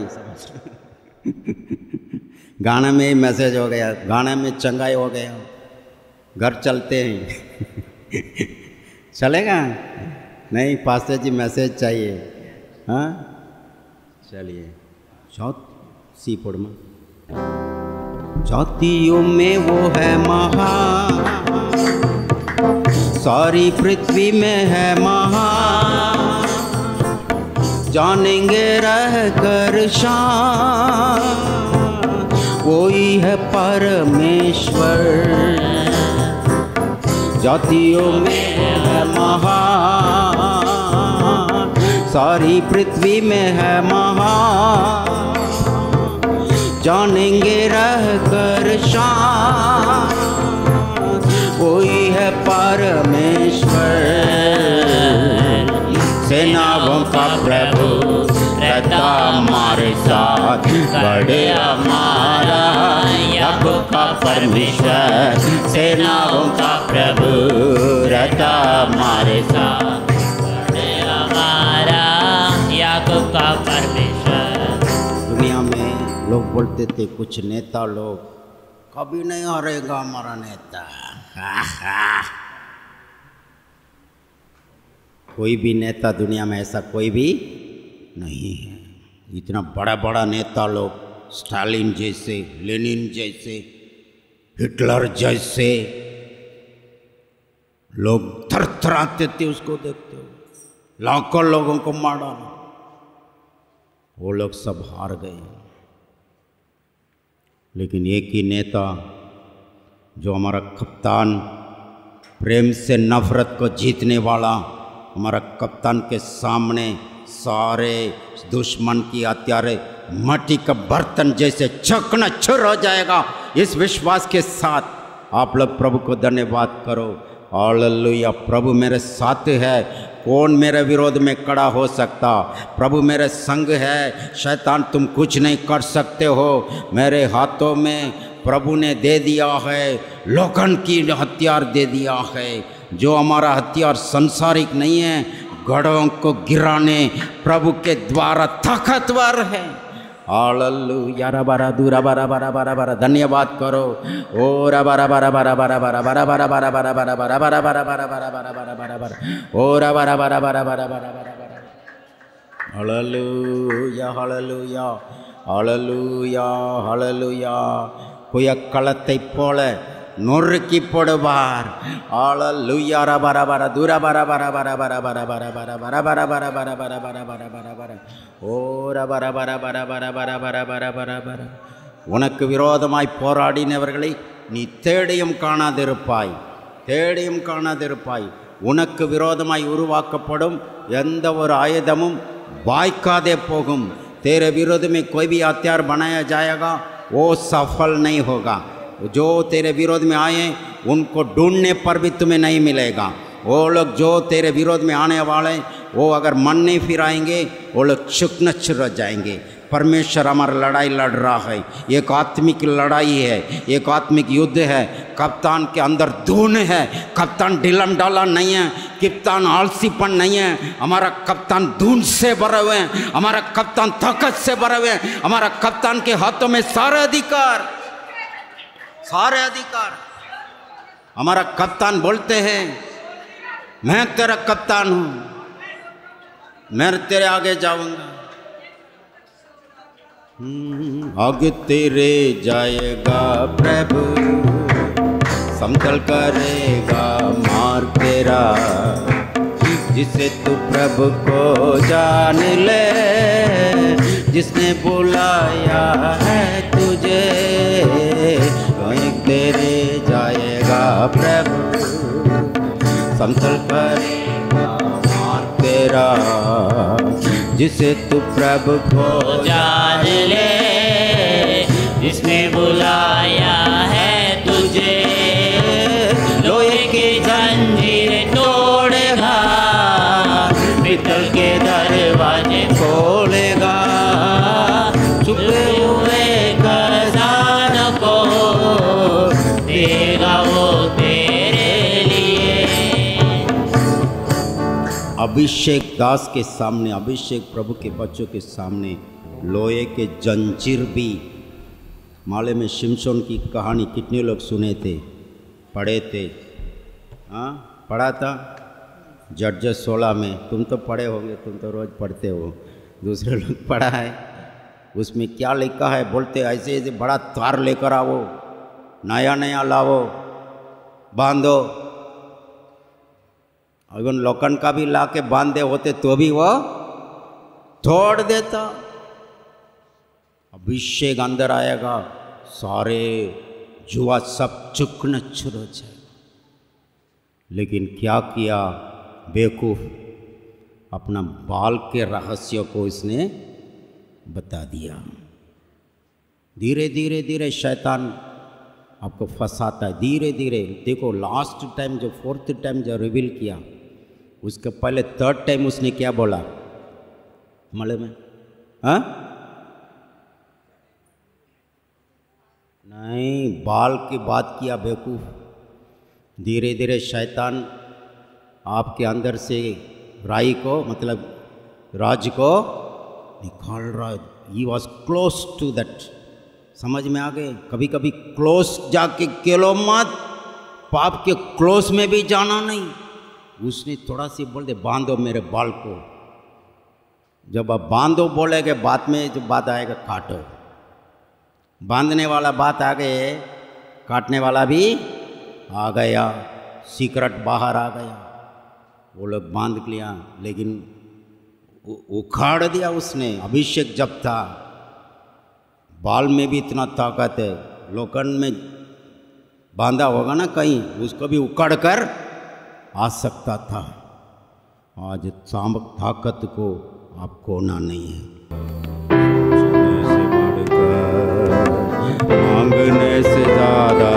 गाने में ही मैसेज हो गया, गाने में चंगाई हो गया। घर चलते हैं। चलेगा? नहीं, पास्टर जी मैसेज चाहिए। हाँ चलिए। सीपुर में जातियों में वो है महान, सारी पृथ्वी में है महान, जानेंगे रह कर शान, वही है परमेश्वर। जातियों में है महान, सारी पृथ्वी में है महान, जानेंगे रह कर शान, वही है परमेश्वर। सेनाओं का प्रभु रहता हमारे साथ, बड़े हमारा याकूब का परमेश्वर। सेनाओं का प्रभु रहता हमारे साथ, बड़े हमारा याकूब का परमेश्वर। दुनिया में लोग बोलते थे, कुछ नेता लोग, कभी नहीं हारेगा हमारा नेता। कोई भी नेता दुनिया में ऐसा कोई भी नहीं है। इतना बड़ा बड़ा नेता लोग, स्टालिन जैसे, लेनिन जैसे, हिटलर जैसे, लोग थरथराते थे उसको देखते हो। लाखों लोगों को मार डाला। वो लोग सब हार गए। लेकिन एक ही नेता जो हमारा कप्तान, प्रेम से नफरत को जीतने वाला, हमारा कप्तान के सामने सारे दुश्मन की हत्यारे मिट्टी का बर्तन जैसे चकनाचूर हो जाएगा। इस विश्वास के साथ आप लोग प्रभु को धन्यवाद करो। हालेलुया। प्रभु मेरे साथ है, कौन मेरे विरोध में खड़ा हो सकता? प्रभु मेरे संग है, शैतान तुम कुछ नहीं कर सकते हो। मेरे हाथों में प्रभु ने दे दिया है, लोगन की हथियार दे दिया है। जो हमारा हथियार संसारिक नहीं है, गढ़ों को गिराने प्रभु के द्वारा ताकतवर है। हालेलुया। रबरा दूरा बरा बरा बरा बरा, धन्यवाद करो। ओ रबरा बरा बरा बरा बरा बरा बरा बरा बरा बरा बरा बरा बरा बरा बरा बरा बरा बरा बरा, ओ रबरा बरा बरा बरा बरा बरा बरा। Hallelujah hallelujah hallelujah hallelujah. குயக்களத்தை போல நொறுக்கி போடுவார். ஹalleluya. ரபர பர துர பர பர பர பர பர பர பர பர பர பர பர பர பர பர பர பர ஓ ரபர பர பர பர பர பர பர பர பர. உனக்கு விரோதமாய் போராடினவர்களை நீ தேடியும் காணாதிருப்பாய், தேடியும் காணாதிருப்பாய். உனக்கு விரோதமாய் உருவாக்கப்படும் எந்த ஒரு ஆயுதமும் வாய்க்காதே போகும். तेरे विरोध में कोई भी हथियार बनाया जाएगा वो सफल नहीं होगा. जो तेरे विरोध में आए उनको ढूंढने पर भी तुम्हें नहीं मिलेगा. वो लोग जो तेरे विरोध में आने वाले वो अगर मन नहीं फिराएंगे वो लोग चुकनच रह जाएंगे. परमेश्वर हमारा लड़ाई लड़ रहा है. एक आत्मिक लड़ाई है, एक आत्मिक युद्ध है. कप्तान के अंदर धून है. कप्तान ढिलम डाला नहीं है, कप्तान आलसीपन नहीं है. हमारा कप्तान धून से भरे हुए हैं, हमारा कप्तान ताकत से भरे हुए हैं. हमारा कप्तान के हाथों में सारे अधिकार, सारे अधिकार. हमारा कप्तान बोलते हैं मैं तेरा कप्तान हूँ, मैं तेरे आगे जाऊंगा. आगे तेरे जाएगा प्रभु, समतल करेगा मार्ग तेरा. जिसे तू प्रभु को जान ले, जिसने बुलाया है तुझे. आगे तेरे जाएगा प्रभु, समतल करेगा मार्ग तेरा. जिसे तू प्रभु को जान ले, जिसने बुलाया है तुझे, लोहे की जंजीरें तोड़ेगा, पीतल के दरवाजे खोलेगा, छुपे हुए खजानों को देगा वो तेरे लिए। अभिषेक दास के सामने, अभिषेक प्रभु के बच्चों के सामने लोहे के जंजीर भी। मालूम में शिमशोन की कहानी कितने लोग सुने थे, पढ़े थे? हाँ, पढ़ा था जड्जस 16 में। तुम तो पढ़े होंगे, तुम तो रोज़ पढ़ते हो, दूसरे लोग पढ़ा है। उसमें क्या लिखा है? बोलते ऐसे ऐसे बड़ा तार लेकर आओ, नया नया लाओ, बांधो। अगर लोकन का भी ला के बांधे होते तो भी वो तोड़ देता। अभिषेक अंदर आएगा, सारे जुआ सब चुकना शुरू हो जाएगा। लेकिन क्या किया बेवकूफ़, अपना बाल के रहस्य को इसने बता दिया। धीरे धीरे धीरे शैतान आपको फंसाता है, धीरे धीरे। देखो लास्ट टाइम जो 4th टाइम जो रिवील किया, उसके पहले 3rd टाइम उसने क्या बोला मालूम है? हाँ, नहीं, बाल की बात किया बेवकूफ़। धीरे धीरे शैतान आपके अंदर से राई को, मतलब राज को निकाल रहा है। He was close to that. समझ में आ गए? कभी कभी क्लोज जाके केलो मत, पाप के क्लोज में भी जाना नहीं। उसने थोड़ा सी बोल दे, बांधो मेरे बाल को। जब आप बांधो बोलेगे, बाद में जो बात आएगा काटो। बांधने वाला बात आ गए, काटने वाला भी आ गया, सीक्रेट बाहर आ गया। वो लोग बांध लिया, लेकिन उखाड़ दिया उसने। अभिषेक जब था, बाल में भी इतना ताकत है, लोकन में बांधा होगा ना कहीं, उसको भी उखाड़ कर आ सकता था। आज ताकत को आप खोना नहीं है। मांगने से ज़्यादा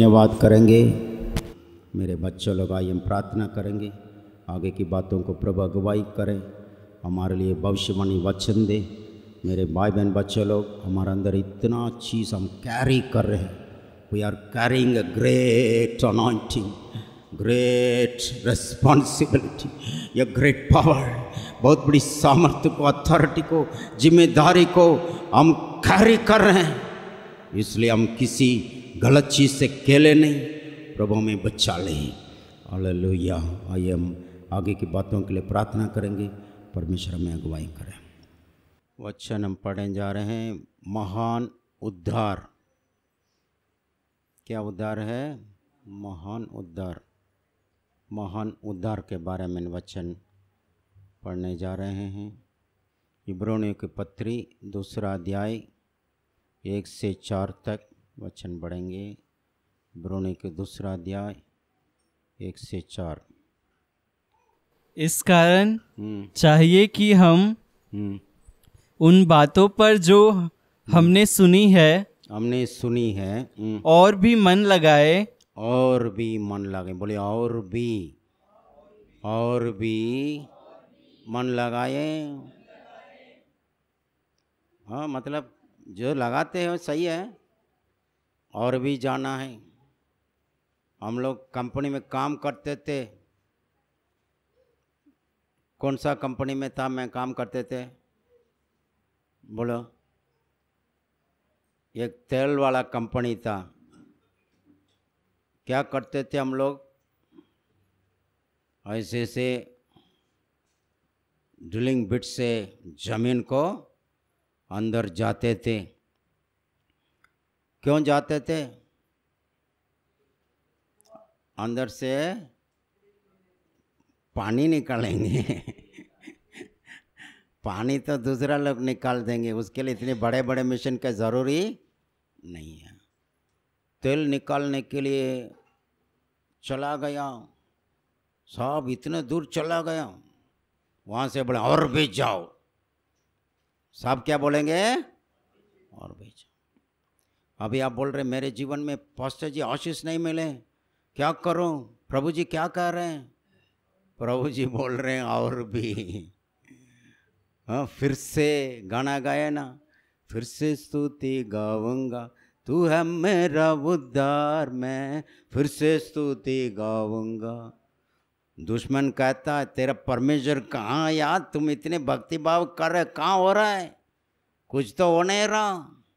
धन्यवाद करेंगे। मेरे बच्चों लोग आइए हम प्रार्थना करेंगे, आगे की बातों को प्रभु अगुवाई करें, हमारे लिए भविष्यवाणी वचन दे। मेरे भाई बहन बच्चे लोग, हमारे अंदर इतना चीज़ हम कैरी कर रहे हैं। We are carrying a great anointing, great responsibility, या ग्रेट पावर, बहुत बड़ी सामर्थ्य को, अथॉरिटी को, जिम्मेदारी को हम कैरी कर रहे हैं। इसलिए हम किसी गलत चीज़ से केले नहीं, प्रभु हमें बचा ले। हालेलुया। आइए हम आगे की बातों के लिए प्रार्थना करेंगे, परमेश्वर हमें अगुवाई करें। वचन हम पढ़ने जा रहे हैं, महान उद्धार। क्या उद्धार है? महान उद्धार। महान उद्धार के बारे में वचन पढ़ने जा रहे हैं। इब्रानियों की पत्री 2 अध्याय 1 से 4 तक वचन पढ़ेंगे। इब्रानियों के 2 अध्याय 1 से 4। इस कारण चाहिए कि हम उन बातों पर जो हमने सुनी है और भी मन लगाए। और भी मन लगे, बोले और भी मन लगाए। हाँ, मतलब जो लगाते हैं सही है, और भी जाना है। हम लोग कंपनी में काम करते थे। कौन सा कंपनी में था मैं काम करते थे? बोलो। एक तेल वाला कंपनी था। क्या करते थे हम लोग? ऐसे से ड्रिलिंग बिट से ज़मीन को अंदर जाते थे। क्यों जाते थे? अंदर से पानी निकालेंगे। पानी तो दूसरा लोग निकाल देंगे, उसके लिए इतने बड़े बड़े मिशन का ज़रूरी नहीं है। तेल निकालने के लिए चला गया, साहब इतने दूर चला गया, वहाँ से बोले और भी जाओ। साहब क्या बोलेंगे? और भी जाओ। अभी आप बोल रहे मेरे जीवन में पास्टर जी आशीष नहीं मिले, क्या करूं? प्रभु जी क्या कह रहे हैं? प्रभु जी बोल रहे हैं और भी। हाँ, फिर से गाना गाया ना, फिर से स्तुति गाऊंगा, तू है मेरा उद्धार, मैं फिर से स्तुति गाऊंगा। दुश्मन कहता है तेरा परमेश्वर कहाँ यार, तुम इतने भक्ति भाव कर रहे, कहाँ हो रहा है? कुछ तो हो नहीं रहा।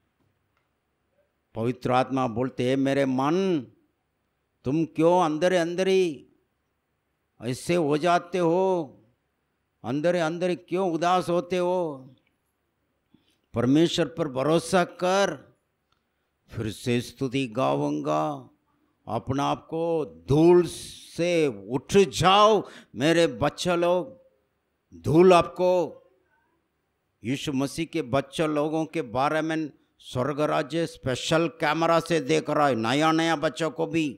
पवित्र आत्मा बोलते है मेरे मन, तुम क्यों अंदर अंदर ही ऐसे हो जाते हो? अंदर अंदर क्यों उदास होते हो? परमेश्वर पर भरोसा कर, फिर से स्तुति गाऊंगा। अपना आप को धूल से उठ जाओ मेरे बच्चे लोग। धूल आपको यीशु मसीह के बच्चे लोगों के बारे में स्वर्ग राज्य स्पेशल कैमरा से देख रहा है। नया नया बच्चों को भी,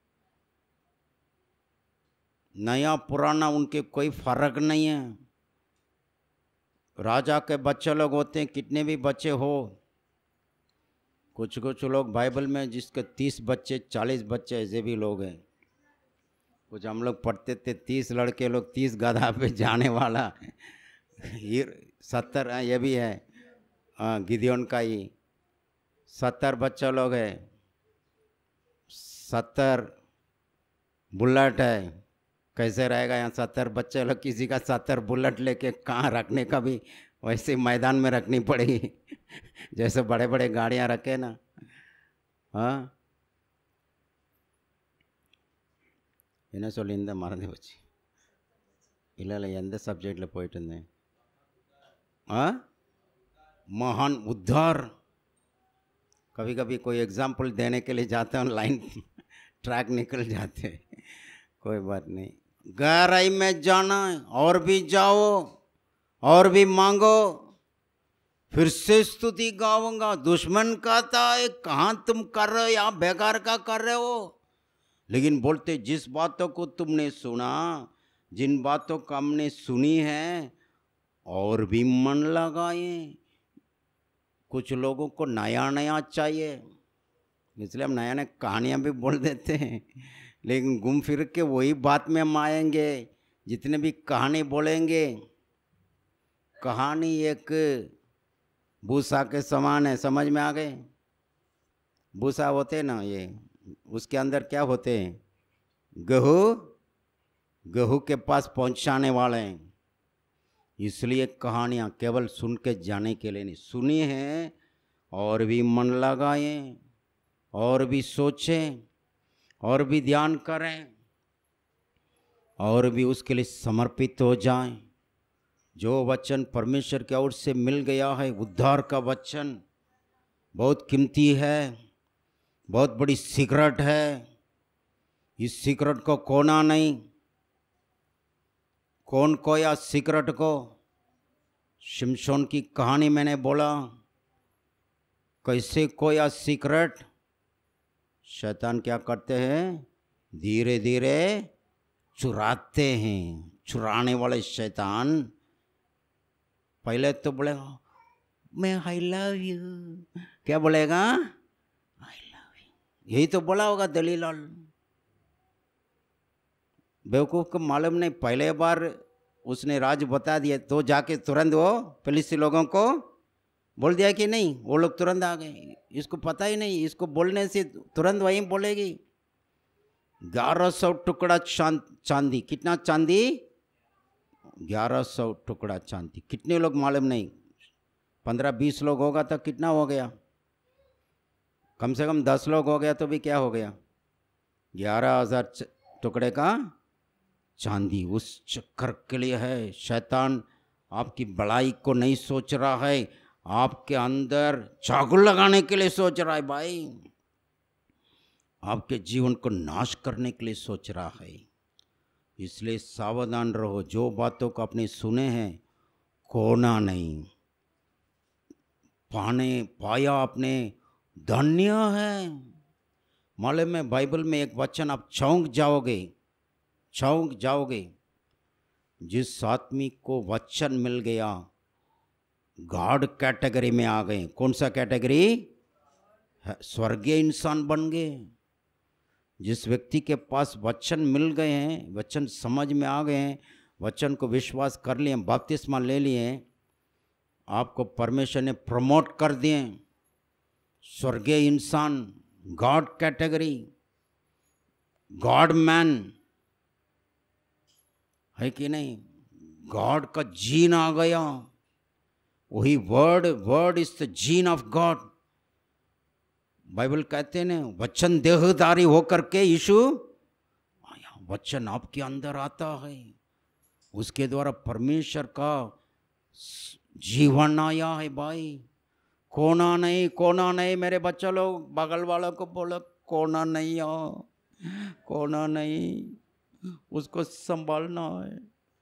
नया पुराना उनके कोई फर्क नहीं है। राजा के बच्चे लोग होते हैं, कितने भी बच्चे हो। कुछ कुछ लोग बाइबल में जिसके 30 बच्चे 40 बच्चे ऐसे भी लोग हैं। कुछ हम लोग पढ़ते थे 30 लड़के लोग 30 गधा पे जाने वाला। ये 70 ये भी है, गिदियोन का ही 70 बच्चे लोग हैं, 70 बुलेट है। कैसे रहेगा यहाँ 70 बच्चे लोग? किसी का 70 बुलेट लेके कहाँ रखने का भी वैसे मैदान में रखनी पड़ेगी जैसे बड़े बड़े गाड़ियाँ रखे ना। हाँ, என்ன சொல்லியிருந்தேன் மறந்து போச்சு. இல்லை எந்த சப்ஜெக்டில் போயிட்டு இருந்தேன்? महान उद्धार। कभी कभी कोई एग्जाम्पल देने के लिए जाते हैं, लाइन ट्रैक निकल जाते हैं। कोई बात नहीं, गहराई में जाना है, और भी जाओ और भी मांगो, फिर से स्तुति गाऊंगा। दुश्मन कहता है कहाँ तुम कर रहे हो, यहाँ बेकार का कर रहे हो। लेकिन बोलते जिस बातों को तुमने सुना, जिन बातों को हमने सुनी है, और भी मन लगाए। कुछ लोगों को नया नया चाहिए, इसलिए हम नया नया कहानियाँ भी बोल देते हैं, लेकिन घूम फिर के वही बात में हम आएंगे। जितने भी कहानी बोलेंगे, कहानी एक भूसा के समान है। समझ में आ गए? भूसा होते हैं ना, ये उसके अंदर क्या होते हैं? गेहूं के पास पहुंचाने वाले हैं। इसलिए कहानियाँ केवल सुन के जाने के लिए नहीं, सुनी है और भी मन लगाएं, और भी सोचें, और भी ध्यान करें, और भी उसके लिए समर्पित हो जाएं। जो वचन परमेश्वर की ओर से मिल गया है, उद्धार का वचन, बहुत कीमती है, बहुत बड़ी सीक्रेट है। इस सीक्रेट को खोना नहीं। कौन खोया सीक्रेट को? शिमशोन की कहानी मैंने बोला, कैसे खोया सीक्रेट? शैतान क्या करते हैं? धीरे धीरे चुराते हैं। चुराने वाले शैतान पहले तो बोलेगा मैं आई लव यू। क्या बोलेगा? I love you. यही तो बोला होगा दलीलाल। बेवकूफ़ को मालूम नहीं, पहले बार उसने राज बता दिया तो जाके तुरंत वो फिलिस्ती लोगों को बोल दिया कि नहीं, वो लोग तुरंत आ गए। इसको पता ही नहीं, इसको बोलने से तुरंत वहीं बोलेगी। 1100 टुकड़ा चांदी। कितना चांदी? 1100 टुकड़ा चांदी। कितने लोग मालूम नहीं, 15-20 लोग होगा तो कितना हो गया? कम से कम 10 लोग हो गया तो भी क्या हो गया? 11,000 टुकड़े का चांदी। उस चक्कर के लिए है। शैतान आपकी भलाई को नहीं सोच रहा है, आपके अंदर चाकू लगाने के लिए सोच रहा है भाई। आपके जीवन को नाश करने के लिए सोच रहा है। इसलिए सावधान रहो। जो बातों को आपने सुने हैं, खोना नहीं। पाया आपने, धन्य है। मालूम है बाइबल में एक वचन, आप चौंक जाओगे। जिस आदमी को वचन मिल गया, गॉड कैटेगरी में आ गए। कौन सा कैटेगरी? स्वर्गीय इंसान बन गए। जिस व्यक्ति के पास वचन मिल गए हैं, वचन समझ में आ गए हैं, वचन को विश्वास कर लिए, बपतिस्मा ले लिए, आपको परमेश्वर ने प्रमोट कर दिए। स्वर्गीय इंसान, गॉड कैटेगरी, गॉड मैन है कि नहीं? गॉड का जीन आ गया। वही word is the gene of God. Bible कहते हैं ना, वचन देहधारी होकर के यीशु आया। वचन आपके अंदर आता है, उसके द्वारा परमेश्वर का जीवन आया है भाई। कोना नहीं मेरे बच्चा लोग, बगल वालों को बोलो कोना नहीं हो, कोना नहीं, उसको संभालना है।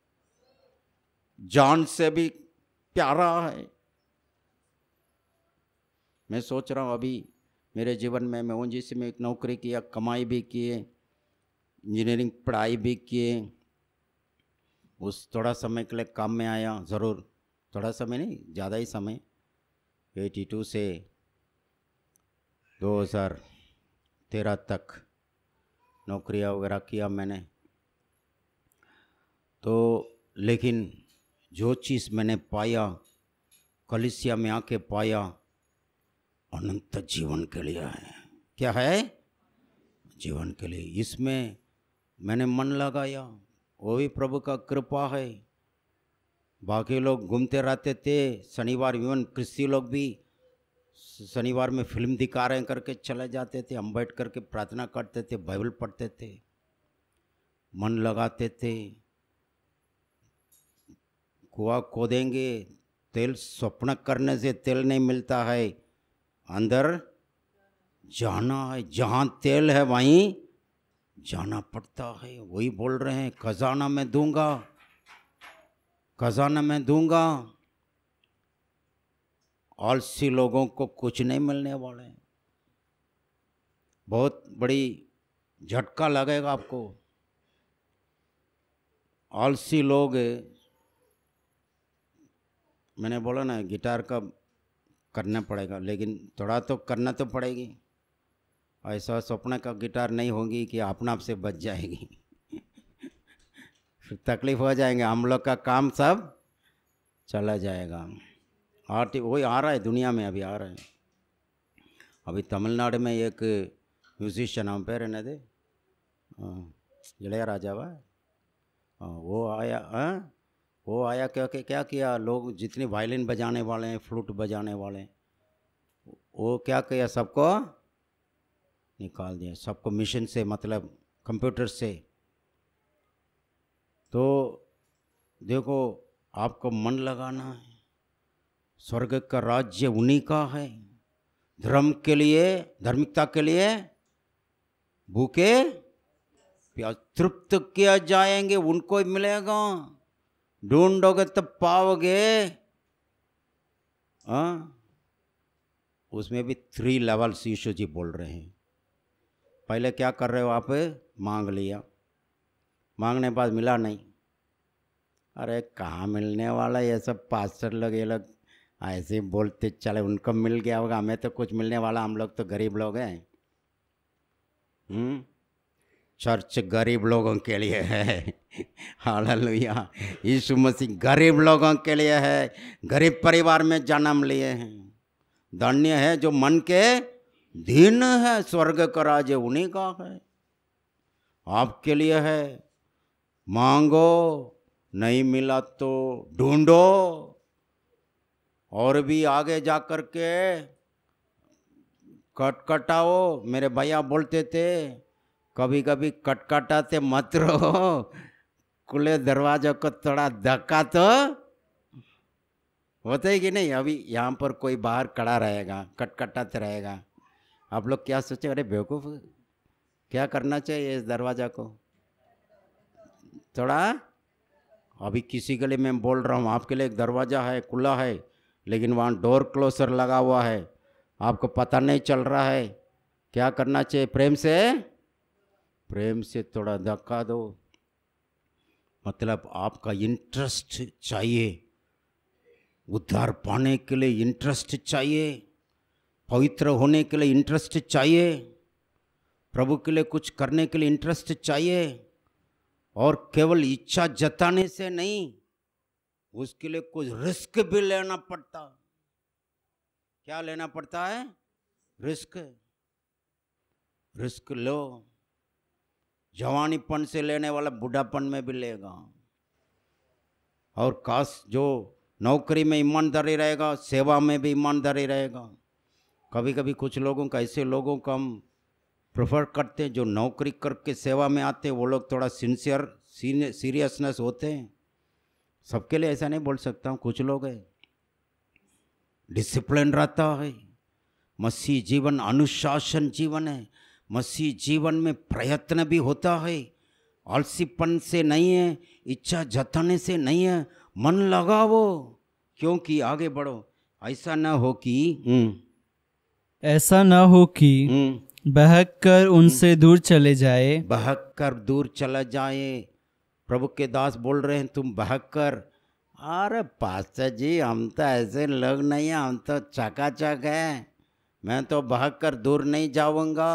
जान से भी प्यारा है। मैं सोच रहा हूँ अभी मेरे जीवन में, मैं ओंजीसी में एक नौकरी किया, कमाई भी किए, इंजीनियरिंग पढ़ाई भी किए। उस थोड़ा समय के लिए काम में आया, ज़रूर थोड़ा समय नहीं, ज़्यादा ही समय। 82 से 2013 तक नौकरियाँ वगैरह किया मैंने। तो लेकिन जो चीज़ मैंने पाया, कलीसिया में आके पाया, अनंत जीवन के लिए है। क्या है? जीवन के लिए। इसमें मैंने मन लगाया, वो भी प्रभु का कृपा है। बाकी लोग घूमते रहते थे, शनिवार इवन क्रिस्ती लोग भी शनिवार में फिल्म दिखा रहे हैं करके चले जाते थे। हम बैठ करके प्रार्थना करते थे, बाइबल पढ़ते थे, मन लगाते थे। कुआं खोदेंगे, तेल स्वप्न करने से तेल नहीं मिलता है, अंदर जाना है। जहाँ तेल है वहीं जाना पड़ता है। वही बोल रहे हैं, खजाना मैं दूंगा, खजाना मैं दूंगा। आलसी लोगों को कुछ नहीं मिलने वाले। बहुत बड़ी झटका लगेगा आपको। आलसी लोग, मैंने बोला ना गिटार का करना पड़ेगा, लेकिन थोड़ा तो करना तो पड़ेगी। ऐसा स्वप्न का गिटार नहीं होगी कि अपना आप से बच जाएगी। फिर तकलीफ हो जाएंगे, हम लोग का काम सब चला जाएगा। आर्ट वही आ रहा है दुनिया में, अभी आ रहा है। अभी तमिलनाडु में एक म्यूजिशियन हम पेर है इளையராजावा, वो आया क्या किया, लोग जितने वायलिन बजाने वाले हैं, फ्लूट बजाने वाले हैं, वो क्या किया, सबको निकाल दिया, सबको मिशन से, मतलब कंप्यूटर से। तो देखो, आपको मन लगाना है, स्वर्ग का राज्य उन्हीं का है। धर्म के लिए, धार्मिकता के लिए भूखे प्यास तृप्त किया जाएंगे, उनको ही मिलेगा। ढूंढोगे तो पाओगे। उसमें भी 3 लेवल्स यीशु जी बोल रहे हैं। पहले क्या कर रहे हो आप, मांग लिया, मांगने के बाद मिला नहीं, अरे कहाँ मिलने वाला, ये सब पास्टर लोग, ये लोग ऐसे ही बोलते चले, उनको मिल गया होगा, हमें तो कुछ मिलने वाला, हम लोग तो गरीब लोग हैं। चर्च गरीब लोगों के लिए है। हालेलुया। यीशु मसीह गरीब लोगों के लिए है, गरीब परिवार में जन्म लिए हैं। धन्य है जो मन के दीन है, स्वर्ग का राज्य उन्हीं का है। आपके लिए है, मांगो, नहीं मिला तो ढूंढो, और भी आगे जा कर के कटकटाओ। मेरे भैया बोलते थे, कभी कभी कटकटाते मत रहो, खुले दरवाजों को थोड़ा धक्का तो होता है कि नहीं। अभी यहाँ पर कोई बाहर खड़ा रहेगा, कटकटाते रहेगा, आप लोग क्या सोचे, अरे बेवकूफ़, क्या करना चाहिए इस दरवाज़ा को थोड़ा। अभी किसी के लिए मैं बोल रहा हूँ, आपके लिए एक दरवाज़ा है, खुला है, लेकिन वहाँ डोर क्लोजर लगा हुआ है, आपको पता नहीं चल रहा है। क्या करना चाहिए, प्रेम से थोड़ा धक्का दो। मतलब आपका इंटरेस्ट चाहिए, उद्धार पाने के लिए इंटरेस्ट चाहिए, पवित्र होने के लिए इंटरेस्ट चाहिए, प्रभु के लिए कुछ करने के लिए इंटरेस्ट चाहिए। और केवल इच्छा जताने से नहीं, उसके लिए कुछ रिस्क भी लेना पड़ता। क्या लेना पड़ता है, रिस्क लो। जवानीपन से लेने वाला बुढ़ापन में भी लेगा। और काश जो नौकरी में ईमानदारी रहेगा, सेवा में भी ईमानदारी रहेगा। कभी कभी कुछ लोगों का, ऐसे लोगों को हम प्रेफर करते हैं जो नौकरी करके सेवा में आते हैं, वो लोग थोड़ा सीरियसनेस होते हैं। सबके लिए ऐसा नहीं बोल सकता हूँ, कुछ लोग हैं डिसिप्लिन रहता है। मसीह जीवन अनुशासन जीवन है। मसीह जीवन में प्रयत्न भी होता है, आलसीपन से नहीं है, इच्छा जताने से नहीं है। मन लगाओ, क्योंकि आगे बढ़ो। ऐसा ना हो कि बहक कर उनसे दूर चले जाए। बहक कर दूर चला जाए। प्रभु के दास बोल रहे हैं, तुम बहक कर, अरे पास्टर जी हम तो ऐसे लोग नहीं हैं, हम तो चकाचक हैं, मैं तो बहक कर दूर नहीं जाऊंगा।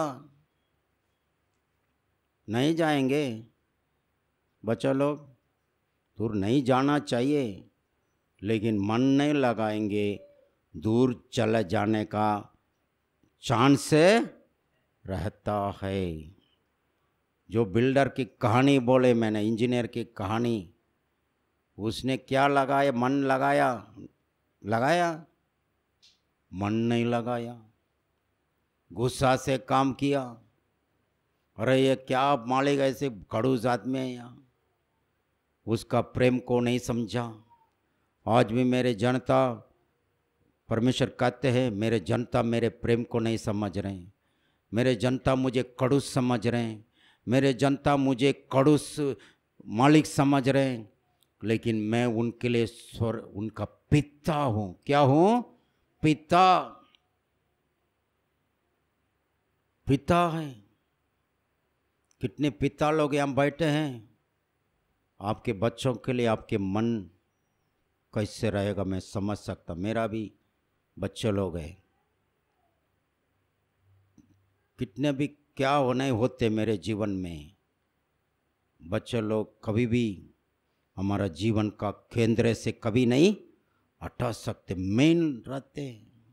नहीं जाएंगे बच्चा लोग, दूर नहीं जाना चाहिए, लेकिन मन नहीं लगाएंगे, दूर चले जाने का चांस रहता है। जो बिल्डर की कहानी बोले मैंने, इंजीनियर की कहानी, उसने क्या लगाया, मन लगाया, मन नहीं लगाया, गुस्सा से काम किया। अरे ये क्या मालिक ऐसे खड़ूस आदमी है यहाँ, उसका प्रेम को नहीं समझा। आज भी मेरे जनता, परमेश्वर कहते हैं, मेरे जनता मेरे प्रेम को नहीं समझ रहे हैं, मेरे जनता मुझे खड़ूस समझ रहे हैं, मेरे जनता मुझे खड़ूस मालिक समझ रहे हैं, लेकिन मैं उनके लिए उनका पिता हूँ। क्या हूँ, पिता। पिता है। कितने पिता लोग यहाँ बैठे हैं। आपके बच्चों के लिए आपके मन कैसे रहेगा मैं समझ सकता। मेरा भी बच्चे लोग हैं, कितने भी क्या होने होते मेरे जीवन में, बच्चे लोग कभी भी हमारा जीवन का केंद्र से कभी नहीं हटा सकते। मेन रहते,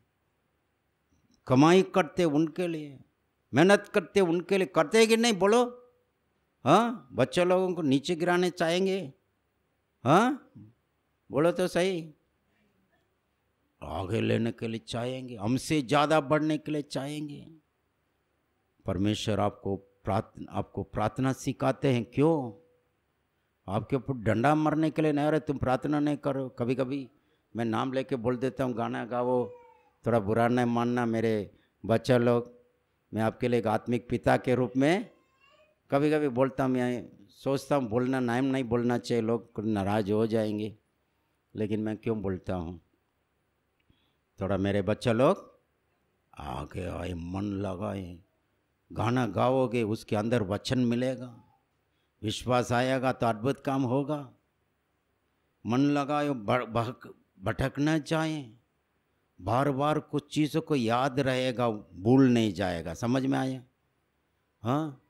कमाई करते उनके लिए, मेहनत करते उनके लिए, करते कि नहीं बोलो? हाँ, बच्चे लोगों को नीचे गिराने चाहेंगे? हाँ बोलो तो सही। आगे लेने के लिए चाहेंगे, हमसे ज़्यादा बढ़ने के लिए चाहेंगे। परमेश्वर आपको प्रार्थना सिखाते हैं। क्यों? आपके ऊपर डंडा मरने के लिए नहीं। अरे तुम प्रार्थना नहीं करो। कभी कभी मैं नाम लेके बोल देता हूँ, गाना गाओ, थोड़ा बुरा नहीं मानना मेरे बच्चा लोग। मैं आपके लिए एक आत्मिक पिता के रूप में कभी कभी बोलता हूँ। मैं सोचता हूँ बोलना नाम नहीं बोलना चाहिए, लोग नाराज़ हो जाएंगे, लेकिन मैं क्यों बोलता हूँ। थोड़ा मेरे बच्चा लोग आगे आए, मन लगाए, गाना गाओगे उसके अंदर वचन मिलेगा, विश्वास आएगा तो अद्भुत काम होगा। मन लगाओ, भटक न जाए, बार बार कुछ चीज़ों को याद रहेगा, भूल नहीं जाएगा। समझ में आया? हाँ,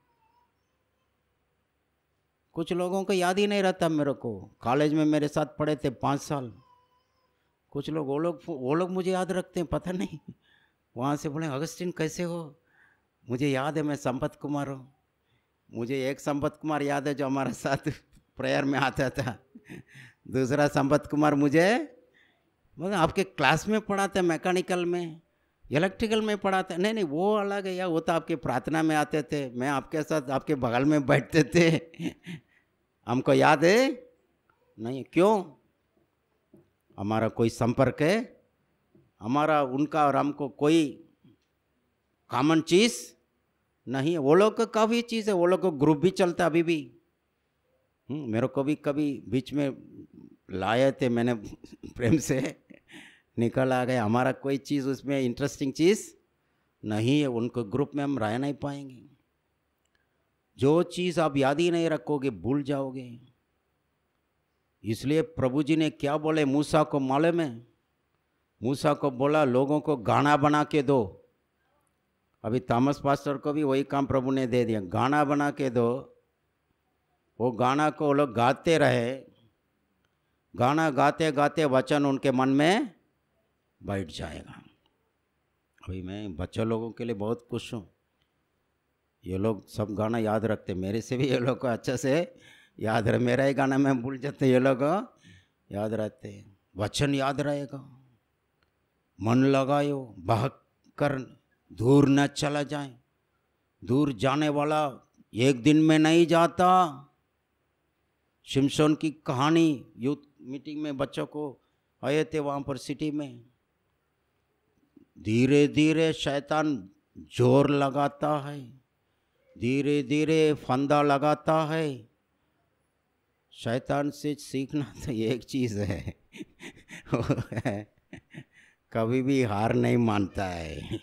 कुछ लोगों को याद ही नहीं रहता। मेरे को कॉलेज में मेरे साथ पढ़े थे 5 साल कुछ लोग, वो लोग मुझे याद रखते हैं, पता नहीं। वहाँ से बोले, अगस्टिन कैसे हो? मुझे याद है मैं संपत कुमार हूँ। मुझे एक संपत कुमार याद है जो हमारे साथ प्रेयर में आता था। दूसरा संपत कुमार मुझे मतलब आपके क्लास में पढ़ाते, मैकेनिकल में, इलेक्ट्रिकल में पढ़ाते। नहीं, वो अलग है यार, वो तो आपके प्रार्थना में आते थे, मैं आपके साथ आपके बगल में बैठते थे। हमको याद है नहीं। क्यों? हमारा कोई संपर्क है, हमारा उनका और हमको कोई कॉमन चीज़ नहीं है। वो लोग का काफ़ी चीज़ है, वो लोग को ग्रुप भी चलता अभी भी। मेरे को भी कभी बीच में लाए थे, मैंने प्रेम से निकल आ गया। हमारा कोई चीज़ उसमें इंटरेस्टिंग चीज़ नहीं है, उनको ग्रुप में हम रह नहीं पाएंगे। जो चीज़ आप याद ही नहीं रखोगे भूल जाओगे। इसलिए प्रभु जी ने क्या बोले मूसा को मालूम है? मूसा को बोला लोगों को गाना बना के दो। अभी थॉमस पास्टर को भी वही काम प्रभु ने दे दिया, गाना बना के दो। वो गाना को वो लोग गाते रहे, गाना गाते गाते वचन उनके मन में बैठ जाएगा। अभी मैं बच्चों लोगों के लिए बहुत खुश हूँ। ये लोग सब गाना याद रखते, मेरे से भी ये लोग को अच्छा से याद रहे। मेरा ही गाना मैं भूल जाते, ये लोग याद रहते हैं। वचन याद रहेगा। मन लगायो, बहक कर दूर न चला जाए। दूर जाने वाला एक दिन में नहीं जाता। शिमशोन की कहानी यूथ मीटिंग में बच्चों को आए थे वहाँ पर सिटी में। धीरे धीरे शैतान जोर लगाता है, धीरे धीरे फंदा लगाता है। शैतान से सीखना तो एक चीज़ है, कभी भी हार नहीं मानता है।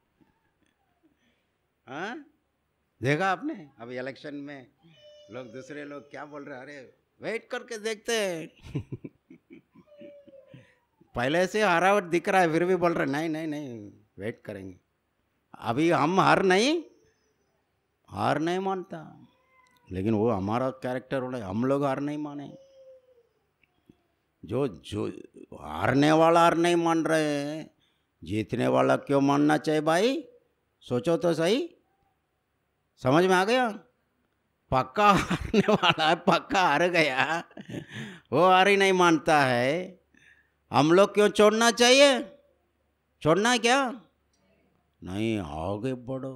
हाँ, देखा आपने अभी इलेक्शन में लोग, दूसरे लोग क्या बोल रहे हैं? अरे वेट करके देखते हैं। पहले से हारा हुआ दिख रहा है, फिर भी बोल रहे नहीं नहीं नहीं वेट करेंगे। अभी हम हार नहीं मानता, लेकिन वो हमारा कैरेक्टर होना है, हम लोग हार नहीं माने। जो हारने वाला हार नहीं मान रहे हैं, जीतने वाला क्यों मानना चाहिए भाई? सोचो तो सही। समझ में आ गया? पक्का हारने वाला है, पक्का हार गया, वो हार ही नहीं मानता है। हम लोग क्यों छोड़ना चाहिए? छोड़ना है क्या? नहीं, आगे बढ़ो,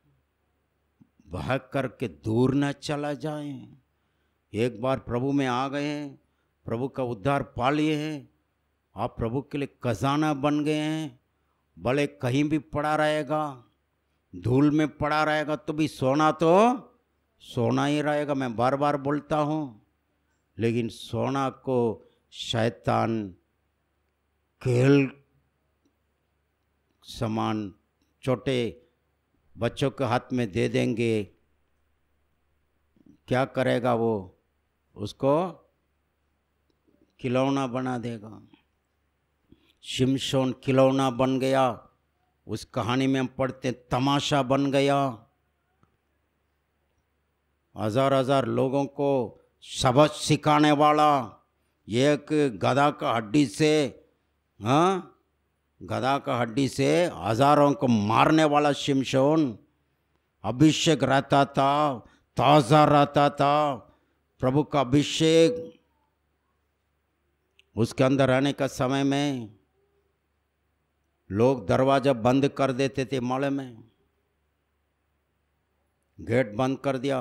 बहक करके दूर न चला जाए। एक बार प्रभु में आ गए हैं, प्रभु का उद्धार पा लिए हैं, आप प्रभु के लिए खजाना बन गए हैं। भले कहीं भी पड़ा रहेगा, धूल में पड़ा रहेगा तो भी सोना तो सोना ही रहेगा। मैं बार बार बोलता हूँ, लेकिन सोना को शैतान खेल समान छोटे बच्चों के हाथ में दे देंगे। क्या करेगा वो? उसको खिलौना बना देगा। शिमशोन खिलौना बन गया, उस कहानी में हम पढ़ते तमाशा बन गया, हजार हजार लोगों को सबक सिखाने वाला, एक गधा का हड्डी से, हाँ, गधा का हड्डी से हजारों को मारने वाला शिमशोन, अभिषेक रहता था, ताज़ा रहता था, प्रभु का अभिषेक उसके अंदर रहने का समय में लोग दरवाज़ा बंद कर देते थे, मालूम है, गेट बंद कर दिया।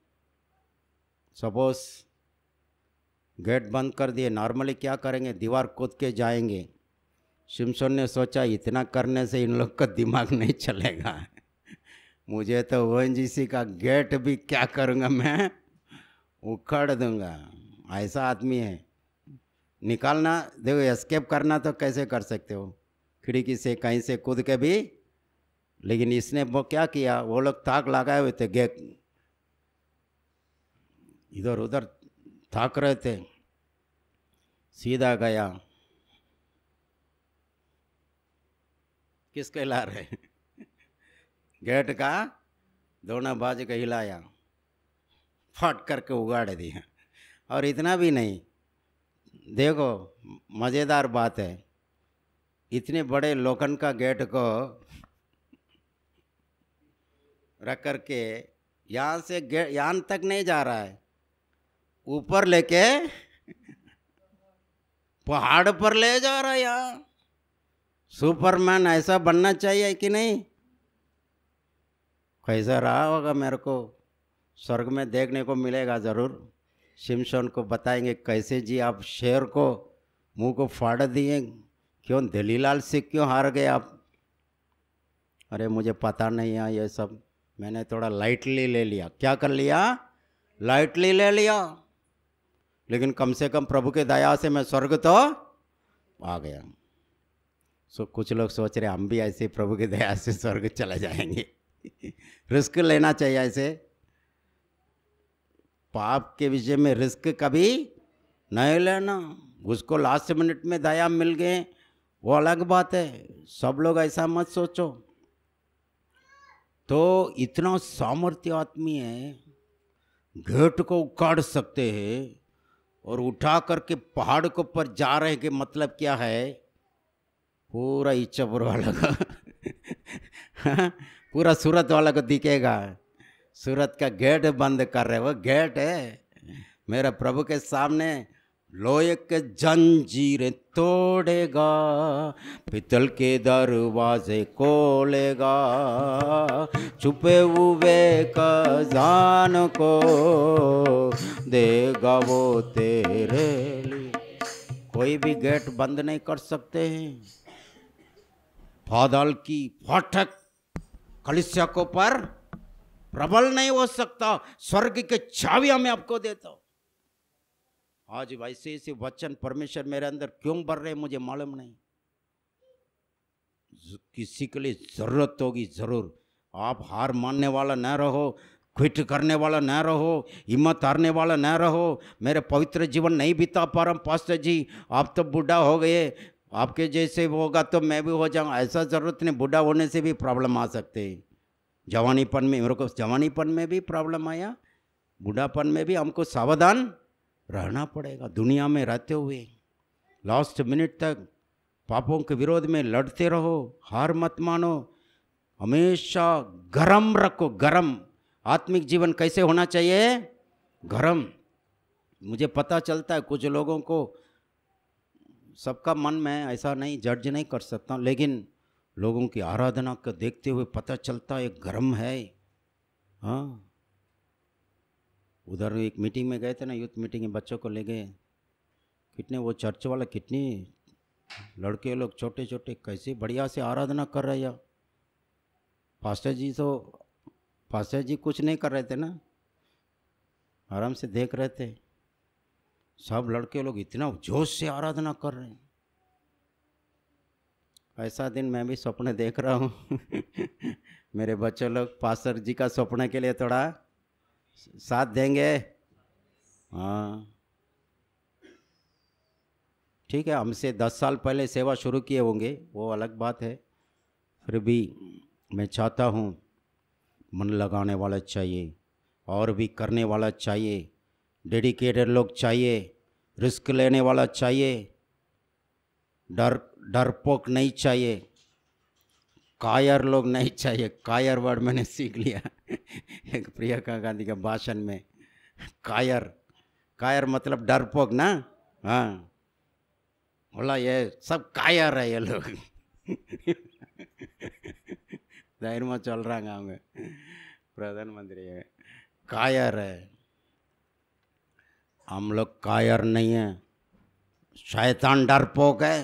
सपोज गेट बंद कर दिए, नॉर्मली क्या करेंगे, दीवार कूद के जाएंगे। शिमशोन ने सोचा इतना करने से इन लोग का दिमाग नहीं चलेगा, मुझे तो ओएनजीसी का गेट भी क्या करूँगा, मैं उखड़ दूंगा। ऐसा आदमी है, निकालना देखो, एस्केप करना तो कैसे कर सकते हो, खिड़की से कहीं से कूद के भी, लेकिन इसने वो क्या किया, वो लोग ताक लगाए हुए थे, गेट इधर उधर ताक रहे थे, सीधा गया, किसको हिला रहे गेट का दोनों बाजू का हिलाया, फट करके उगाड़ दिया। और इतना भी नहीं, देखो मज़ेदार बात है, इतने बड़े लोखंड का गेट को रख करके यहाँ से गेट यहाँ तक नहीं जा रहा है, ऊपर लेके पहाड़ पर ले जा रहा है। यहाँ सुपरमैन ऐसा बनना चाहिए कि नहीं? कैसा रहा होगा, मेरे को स्वर्ग में देखने को मिलेगा ज़रूर। शिमशोन को बताएंगे कैसे जी आप शेर को मुंह को फाड़ दिए, क्यों दलीलाल से क्यों हार गए आप? अरे मुझे पता नहीं है ये सब, मैंने थोड़ा लाइटली ले लिया। क्या कर लिया? लाइटली ले लिया, लेकिन कम से कम प्रभु के दया से मैं स्वर्ग तो आ गया। कुछ लोग सोच रहे हम भी ऐसे प्रभु की दया से स्वर्ग चले जाएंगे रिस्क लेना चाहिए ऐसे। पाप के विषय में रिस्क कभी नहीं लेना, उसको लास्ट मिनट में दया मिल गए वो अलग बात है, सब लोग ऐसा मत सोचो। तो इतना सामर्थ्य आदमी है, गेट को उखाड़ सकते हैं और उठा करके पहाड़ के ऊपर जा रहे हैं कि मतलब क्या है, पूरा इच्छापुर वाला का पूरा सूरत वाला को दिखेगा, सूरत का गेट बंद कर रहे, वो गेट है मेरा प्रभु के सामने। लोहे के जंजीरें तोड़ेगा, पितल के दरवाजे खोलेगा, छुपे हुए खजानों को देगा वो तेरे लिए। कोई भी गेट बंद नहीं कर सकते हैं। पाताल की फाटक कलीसिया को पर प्रबल नहीं हो सकता। स्वर्ग के चाबियां मैं आपको देता हूं। आज वैसे ऐसे वचन परमेश्वर मेरे अंदर क्यों बढ़ रहे मुझे मालूम नहीं। किसी के लिए जरूरत होगी जरूर। आप हार मानने वाला न रहो, क्विट करने वाला न रहो, हिम्मत हारने वाला न रहो। मेरे पवित्र जीवन नहीं बिता पा रहा हूं पास्टर जी, आप तो बूढ़ा हो गए, आपके जैसे होगा तो मैं भी हो जाऊँ, ऐसा ज़रूरत नहीं। बूढ़ा होने से भी प्रॉब्लम आ सकते हैं। जवानीपन में मेरे को जवानीपन में भी प्रॉब्लम आया, बूढ़ापन में भी हमको सावधान रहना पड़ेगा। दुनिया में रहते हुए लास्ट मिनट तक पापों के विरोध में लड़ते रहो, हार मत मानो, हमेशा गरम रखो। गरम आत्मिक जीवन कैसे होना चाहिए? गरम। मुझे पता चलता है कुछ लोगों को, सबका मन में ऐसा नहीं, जज नहीं कर सकता, लेकिन लोगों की आराधना को देखते हुए पता चलता है गरम है। हाँ, उधर एक मीटिंग में गए थे ना, यूथ मीटिंग में बच्चों को ले गए, कितने वो चर्च वाला, कितनी लड़के लोग छोटे छोटे कैसे बढ़िया से आराधना कर रहे हैं। पास्टर जी कुछ नहीं कर रहे थे ना, आराम से देख रहे थे। सब लड़के लोग इतना जोश से आराधना कर रहे हैं। ऐसा दिन मैं भी सपने देख रहा हूँ मेरे बच्चे लोग पास्टर जी का सपने के लिए थोड़ा साथ देंगे। हाँ ठीक है, हमसे 10 साल पहले सेवा शुरू किए होंगे, वो अलग बात है। फिर भी मैं चाहता हूँ मन लगाने वाला चाहिए, और भी करने वाला चाहिए, डेडिकेटेड लोग चाहिए, रिस्क लेने वाला चाहिए, डरपोक नहीं चाहिए, कायर लोग नहीं चाहिए। कायर वर्ड मैंने सीख लिया एक प्रियंका गांधी के भाषण में। कायर, कायर मतलब डरपोक ना। हाँ, बोला ये सब कायर है ये लोग जाहिर में चल रहा गाँव में प्रधानमंत्री है, कायर है। हम लोग कायर नहीं है, शैतान डरपोक है,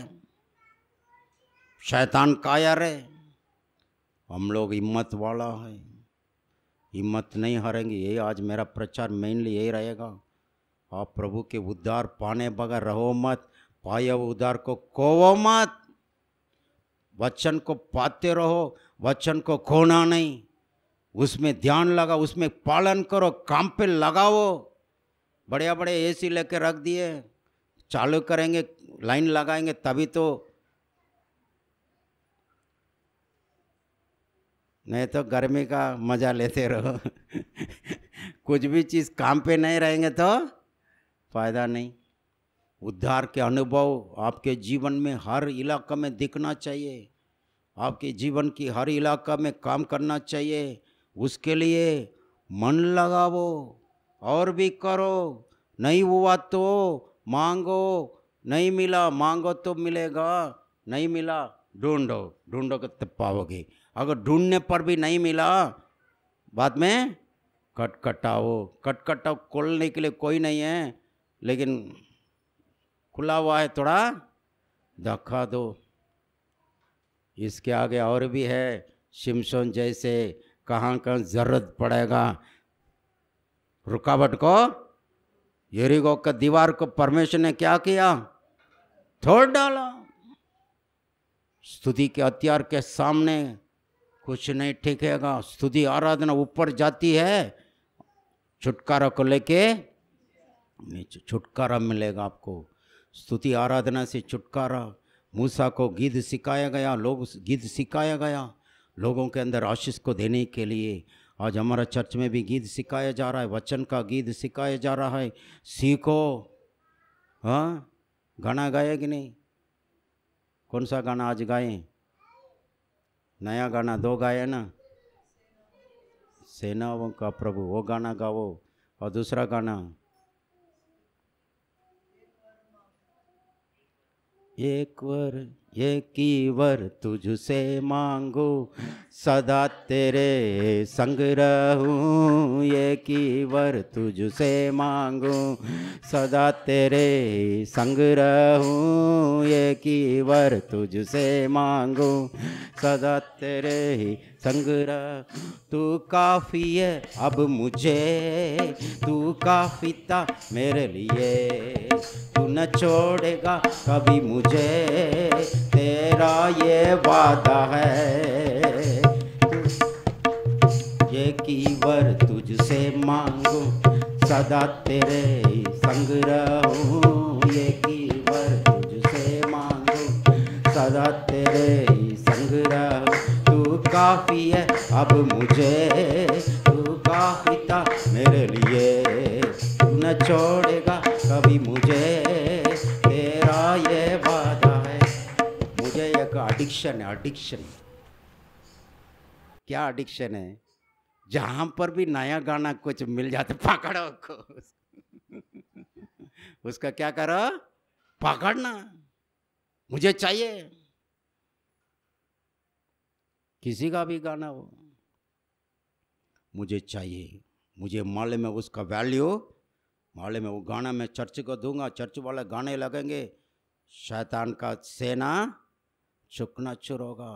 शैतान कायर है, हम लोग हिम्मत वाला है, हिम्मत नहीं हारेंगे। ये आज मेरा प्रचार मेनली यही रहेगा। आप प्रभु के उद्धार पाने बगैर रहो मत, पाए हुए उद्धार को खोओ मत, वचन को पाते रहो, वचन को खोना नहीं, उसमें ध्यान लगाओ, उसमें पालन करो, काम पे लगाओ। बढ़िया बड़े एसी लेके रख दिए, चालू करेंगे, लाइन लगाएंगे तभी तो, नहीं तो गर्मी का मज़ा लेते रहो कुछ भी चीज़ काम पे नहीं रहेंगे तो फायदा नहीं। उद्धार के अनुभव आपके जीवन में हर इलाका में दिखना चाहिए, आपके जीवन की हर इलाका में काम करना चाहिए। उसके लिए मन लगाओ और भी करो। नहीं हुआ तो मांगो, नहीं मिला मांगो तो मिलेगा, नहीं मिला ढूंढो, ढूंढोगे तो पाओगे। अगर ढूंढने पर भी नहीं मिला बाद में खटखटाओ। खटखटाओ, खोलने के लिए कोई नहीं है, लेकिन खुला हुआ है, थोड़ा धक्का दो। इसके आगे और भी है, शिमशोन जैसे कहाँ कहाँ ज़रूरत पड़ेगा रुकावट को, यरीहो का दीवार को परमेश्वर ने क्या किया, तोड़ डाला। स्तुति के हथियार के सामने कुछ नहीं टिकेगा। स्तुति आराधना ऊपर जाती है, छुटकारा को लेके नीचे छुटकारा मिलेगा आपको। स्तुति आराधना से छुटकारा। मूसा को गीत सिखाया गया, गीत सिखाया गया लोगों के अंदर आशीष को देने के लिए। आज हमारा चर्च में भी गीत सिखाया जा रहा है, वचन का गीत सिखाया जा रहा है। सीखो। हाँ, गाना गाया कि नहीं? कौन सा गाना आज गाएं? नया गाना 2 गाया ना, सेनाओं का प्रभु, वो गाना गाओ। और दूसरा गाना एक ही वर तुझसे मांगू, सदा तेरे संग रहूं। एक ही वर तुझसे मांगू, सदा तेरे संग रहूं। एक ही वर तुझसे मांगू, सदा तेरे संग रह। तू काफ़ी है अब मुझे, तू काफ़ी था मेरे लिए। तू न छोड़ेगा कभी मुझे, तेरा ये वादा है। ये कीवर तुझसे मांगू, सदा तेरे संग रहूं। ये कीवर तुझसे मांगू, सदा तेरे संग रहूं। तू काफ़ी है अब मुझे, तू काफ़ी था मेरे लिए। तू न छोड़ेगा कभी मुझे, तेरा ये वादा है। मुझे एक एडिक्शन है, एडिक्शन। क्या एडिक्शन है? जहाँ पर भी नया गाना कुछ मिल जाता पकड़ो को उसका क्या करो, पकड़ना। मुझे चाहिए, किसी का भी गाना हो, मुझे चाहिए। मुझे मालूम है उसका वैल्यू, मालूम है वो गाना मैं चर्च को दूंगा, चर्च वाले गाने लगेंगे, शैतान का सेना चुकना चुर होगा।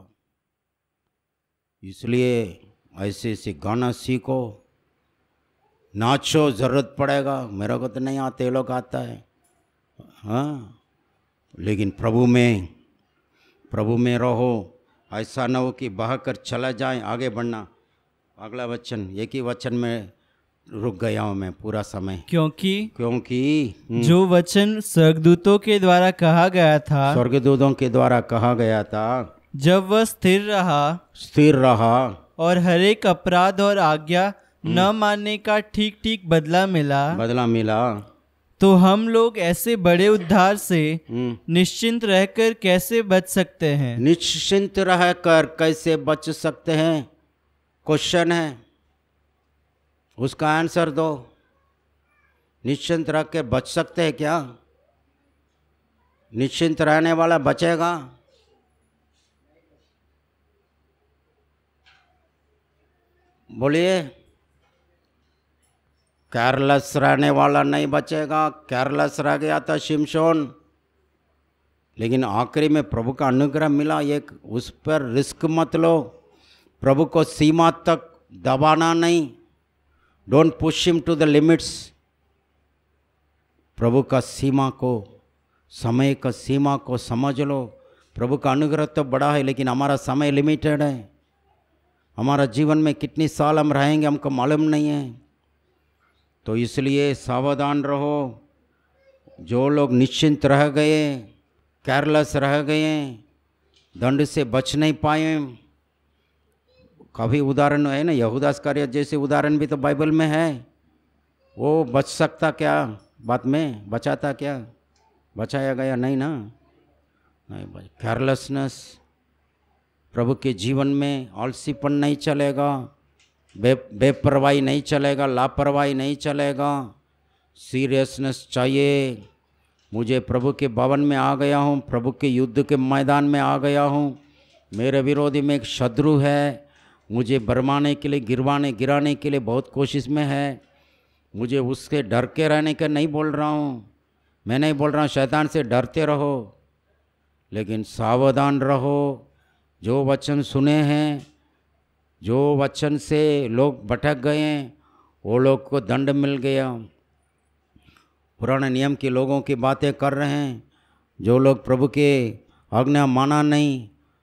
इसलिए ऐसे ऐसे गाना सीखो, नाचो, ज़रूरत पड़ेगा। मेरे को तो नहीं आता, ये लोग आता है। हाँ, लेकिन प्रभु में रहो। ऐसा न हो कि बहकर चला जाए, आगे बढ़ना। अगला वचन, एक ही वचन में रुक गया हूँ मैं पूरा समय, क्योंकि जो वचन स्वर्गदूतों के द्वारा कहा गया था, स्वर्गदूतों के द्वारा कहा गया था, जब वह स्थिर रहा और हर एक अपराध और आज्ञा न मानने का ठीक ठीक बदला मिला, तो हम लोग ऐसे बड़े उद्धार से निश्चिंत रहकर कैसे बच सकते हैं? निश्चिंत रहकर कैसे बच सकते हैं? क्वेश्चन है, उसका आंसर दो। निश्चिंत रह के बच सकते हैं क्या? निश्चिंत रहने वाला बचेगा? बोलिए। केयरलेस रहने वाला नहीं बचेगा। केयरलेस रह गया था शिमशोन, लेकिन आखिरी में प्रभु का अनुग्रह मिला। एक उस पर रिस्क मत लो, प्रभु को सीमा तक दबाना नहीं। Don't push him to the limits. प्रभु का सीमा को, समय का सीमा को समझ लो। प्रभु का अनुग्रह तो बड़ा है, लेकिन हमारा समय लिमिटेड है। हमारा जीवन में कितनी साल हम रहेंगे हमको मालूम नहीं है। तो इसलिए सावधान रहो। जो लोग निश्चिंत रह गए, केयरलेस रह गए, दंड से बच नहीं पाए, काफ़ी उदाहरण है ना। यहूदा इस्करियोत जैसे उदाहरण भी तो बाइबल में है। वो बच सकता क्या? बात में बचाता क्या? बचाया गया नहीं ना, नहीं बच। केयरलेसनेस, प्रभु के जीवन में आलसीपन नहीं चलेगा, बेपरवाही नहीं चलेगा, लापरवाही नहीं चलेगा। सीरियसनेस चाहिए। मुझे प्रभु के भवन में आ गया हूँ, प्रभु के युद्ध के मैदान में आ गया हूँ। मेरे विरोधी में एक शत्रु है, मुझे बरमाने के लिए, गिराने के लिए बहुत कोशिश में है। मुझे उसके डर के रहने का नहीं बोल रहा हूँ। मैं नहीं बोल रहा हूँ शैतान से डरते रहो, लेकिन सावधान रहो। जो वचन सुने हैं, जो वचन से लोग भटक गए हैं, वो लोग को दंड मिल गया। पुराने नियम के लोगों की बातें कर रहे हैं। जो लोग प्रभु के आज्ञा माना नहीं,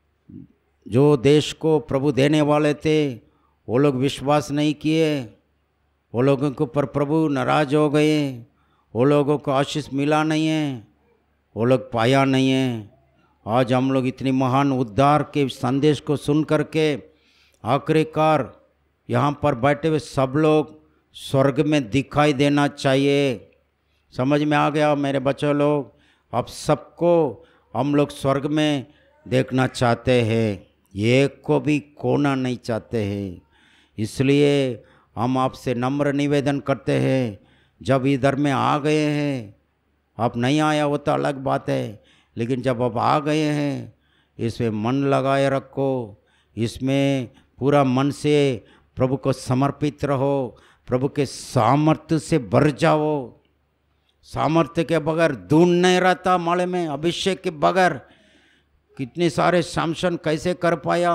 जो देश को प्रभु देने वाले थे, वो लोग विश्वास नहीं किए। वो लोगों के ऊपर प्रभु नाराज हो गए। वो लोगों को आशीष मिला नहीं है, वो लोग पाया नहीं है। आज हम लोग इतनी महान उद्धार के संदेश को सुन करके आखिरकार यहाँ पर बैठे हुए सब लोग स्वर्ग में दिखाई देना चाहिए। समझ में आ गया मेरे बच्चों लोग? अब सबको हम लोग स्वर्ग में देखना चाहते हैं, एक को भी खोना नहीं चाहते हैं। इसलिए हम आपसे नम्र निवेदन करते हैं, जब इधर में आ गए हैं, आप नहीं आया वो तो अलग बात है, लेकिन जब आप आ गए हैं, इसमें मन लगाए रखो, इसमें पूरा मन से प्रभु को समर्पित रहो, प्रभु के सामर्थ्य से भर जाओ। सामर्थ्य के बगैर दून नहीं रहता माले में। अभिषेक के बगैर कितने सारे शामसन कैसे कर पाया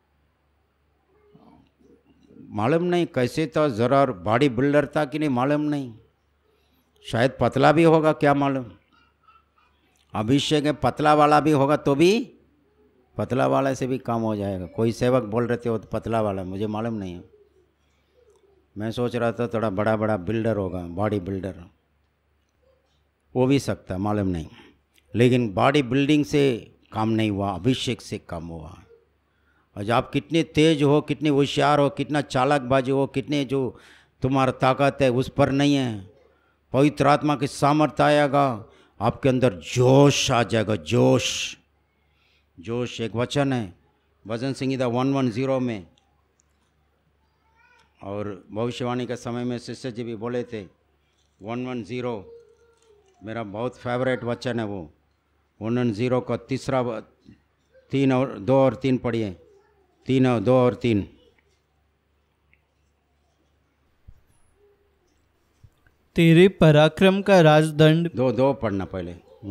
मालूम नहीं। कैसे तो ज़रा बॉडी बिल्डर था कि नहीं मालूम नहीं, शायद पतला भी होगा, क्या मालूम। अभिषेक में पतला वाला भी होगा तो भी पतला वाला से भी काम हो जाएगा। कोई सेवक बोल रहे थे वो तो पतला वाला, मुझे मालूम नहीं है। मैं सोच रहा था थोड़ा बड़ा बड़ा बिल्डर होगा, बॉडी बिल्डर हो भी सकता, मालूम नहीं। लेकिन बॉडी बिल्डिंग से काम नहीं हुआ, अभिषेक से काम हुआ। और आप कितने तेज हो, कितने होशियार हो, कितना चालाकबाजी हो, कितने जो तुम्हारा ताकत है उस पर नहीं है। पवित्र आत्मा की सामर्थ्य आएगा, आपके अंदर जोश आ जाएगा। जोश, जोश एक वचन है भजन संहिता 110 में, और भविष्यवाणी के समय में शिष्य जी भी बोले थे 110 मेरा बहुत फेवरेट वचन है। वो 110 का तीसरा 3 और 2 और 3 पढ़िए। 3 और 2 और 3। तेरे पराक्रम का राजदंड। 2 पढ़ना पहले।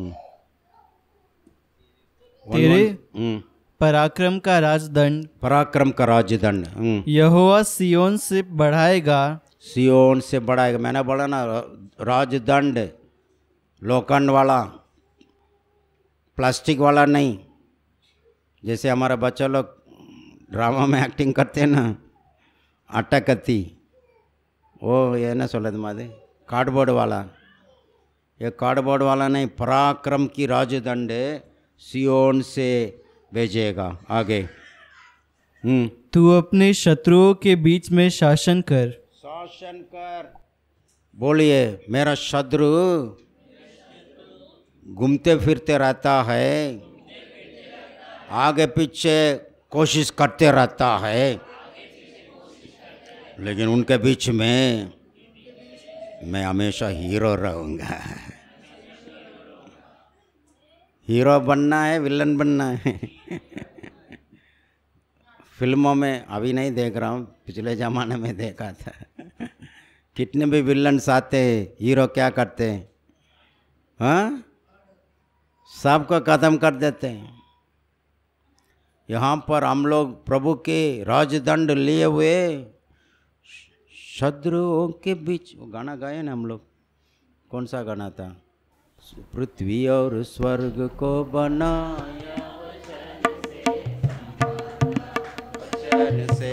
तेरे पराक्रम का राजदंड, पराक्रम का राजदंड यहोवा सियोन से बढ़ाएगा। सियोन से बढ़ाएगा। मैंने बोला ना, राजदंड लोखंड वाला, प्लास्टिक वाला नहीं। जैसे हमारा बच्चा लोग ड्रामा में एक्टिंग करते हैं ना, आटा कत्ती, वो ये ना सोलत मादे कार्डबोर्ड वाला। ये कार्डबोर्ड वाला नहीं, पराक्रम की राजदंड सियोन से भेजेगा। आगे तू अपने शत्रुओं के बीच में शासन कर। शासन कर। बोलिए, मेरा शत्रु घूमते फिरते रहता है, आगे पीछे कोशिश करते रहता है, लेकिन उनके बीच में मैं हमेशा हीरो रहूँगा। हीरो बनना है, विलन बनना है। फिल्मों में अभी नहीं देख रहा हूँ, पिछले ज़माने में देखा था। कितने भी विलन्स आते हैं, हीरो क्या करते हैं? हाँ, सबको ख़त्म कर देते हैं। यहाँ पर हम लोग प्रभु के राजदंड लिए हुए शत्रुओं के बीच, वो गाना गाए ना हम लोग, कौन सा गाना था? पृथ्वी और स्वर्ग को बनाया वचन से,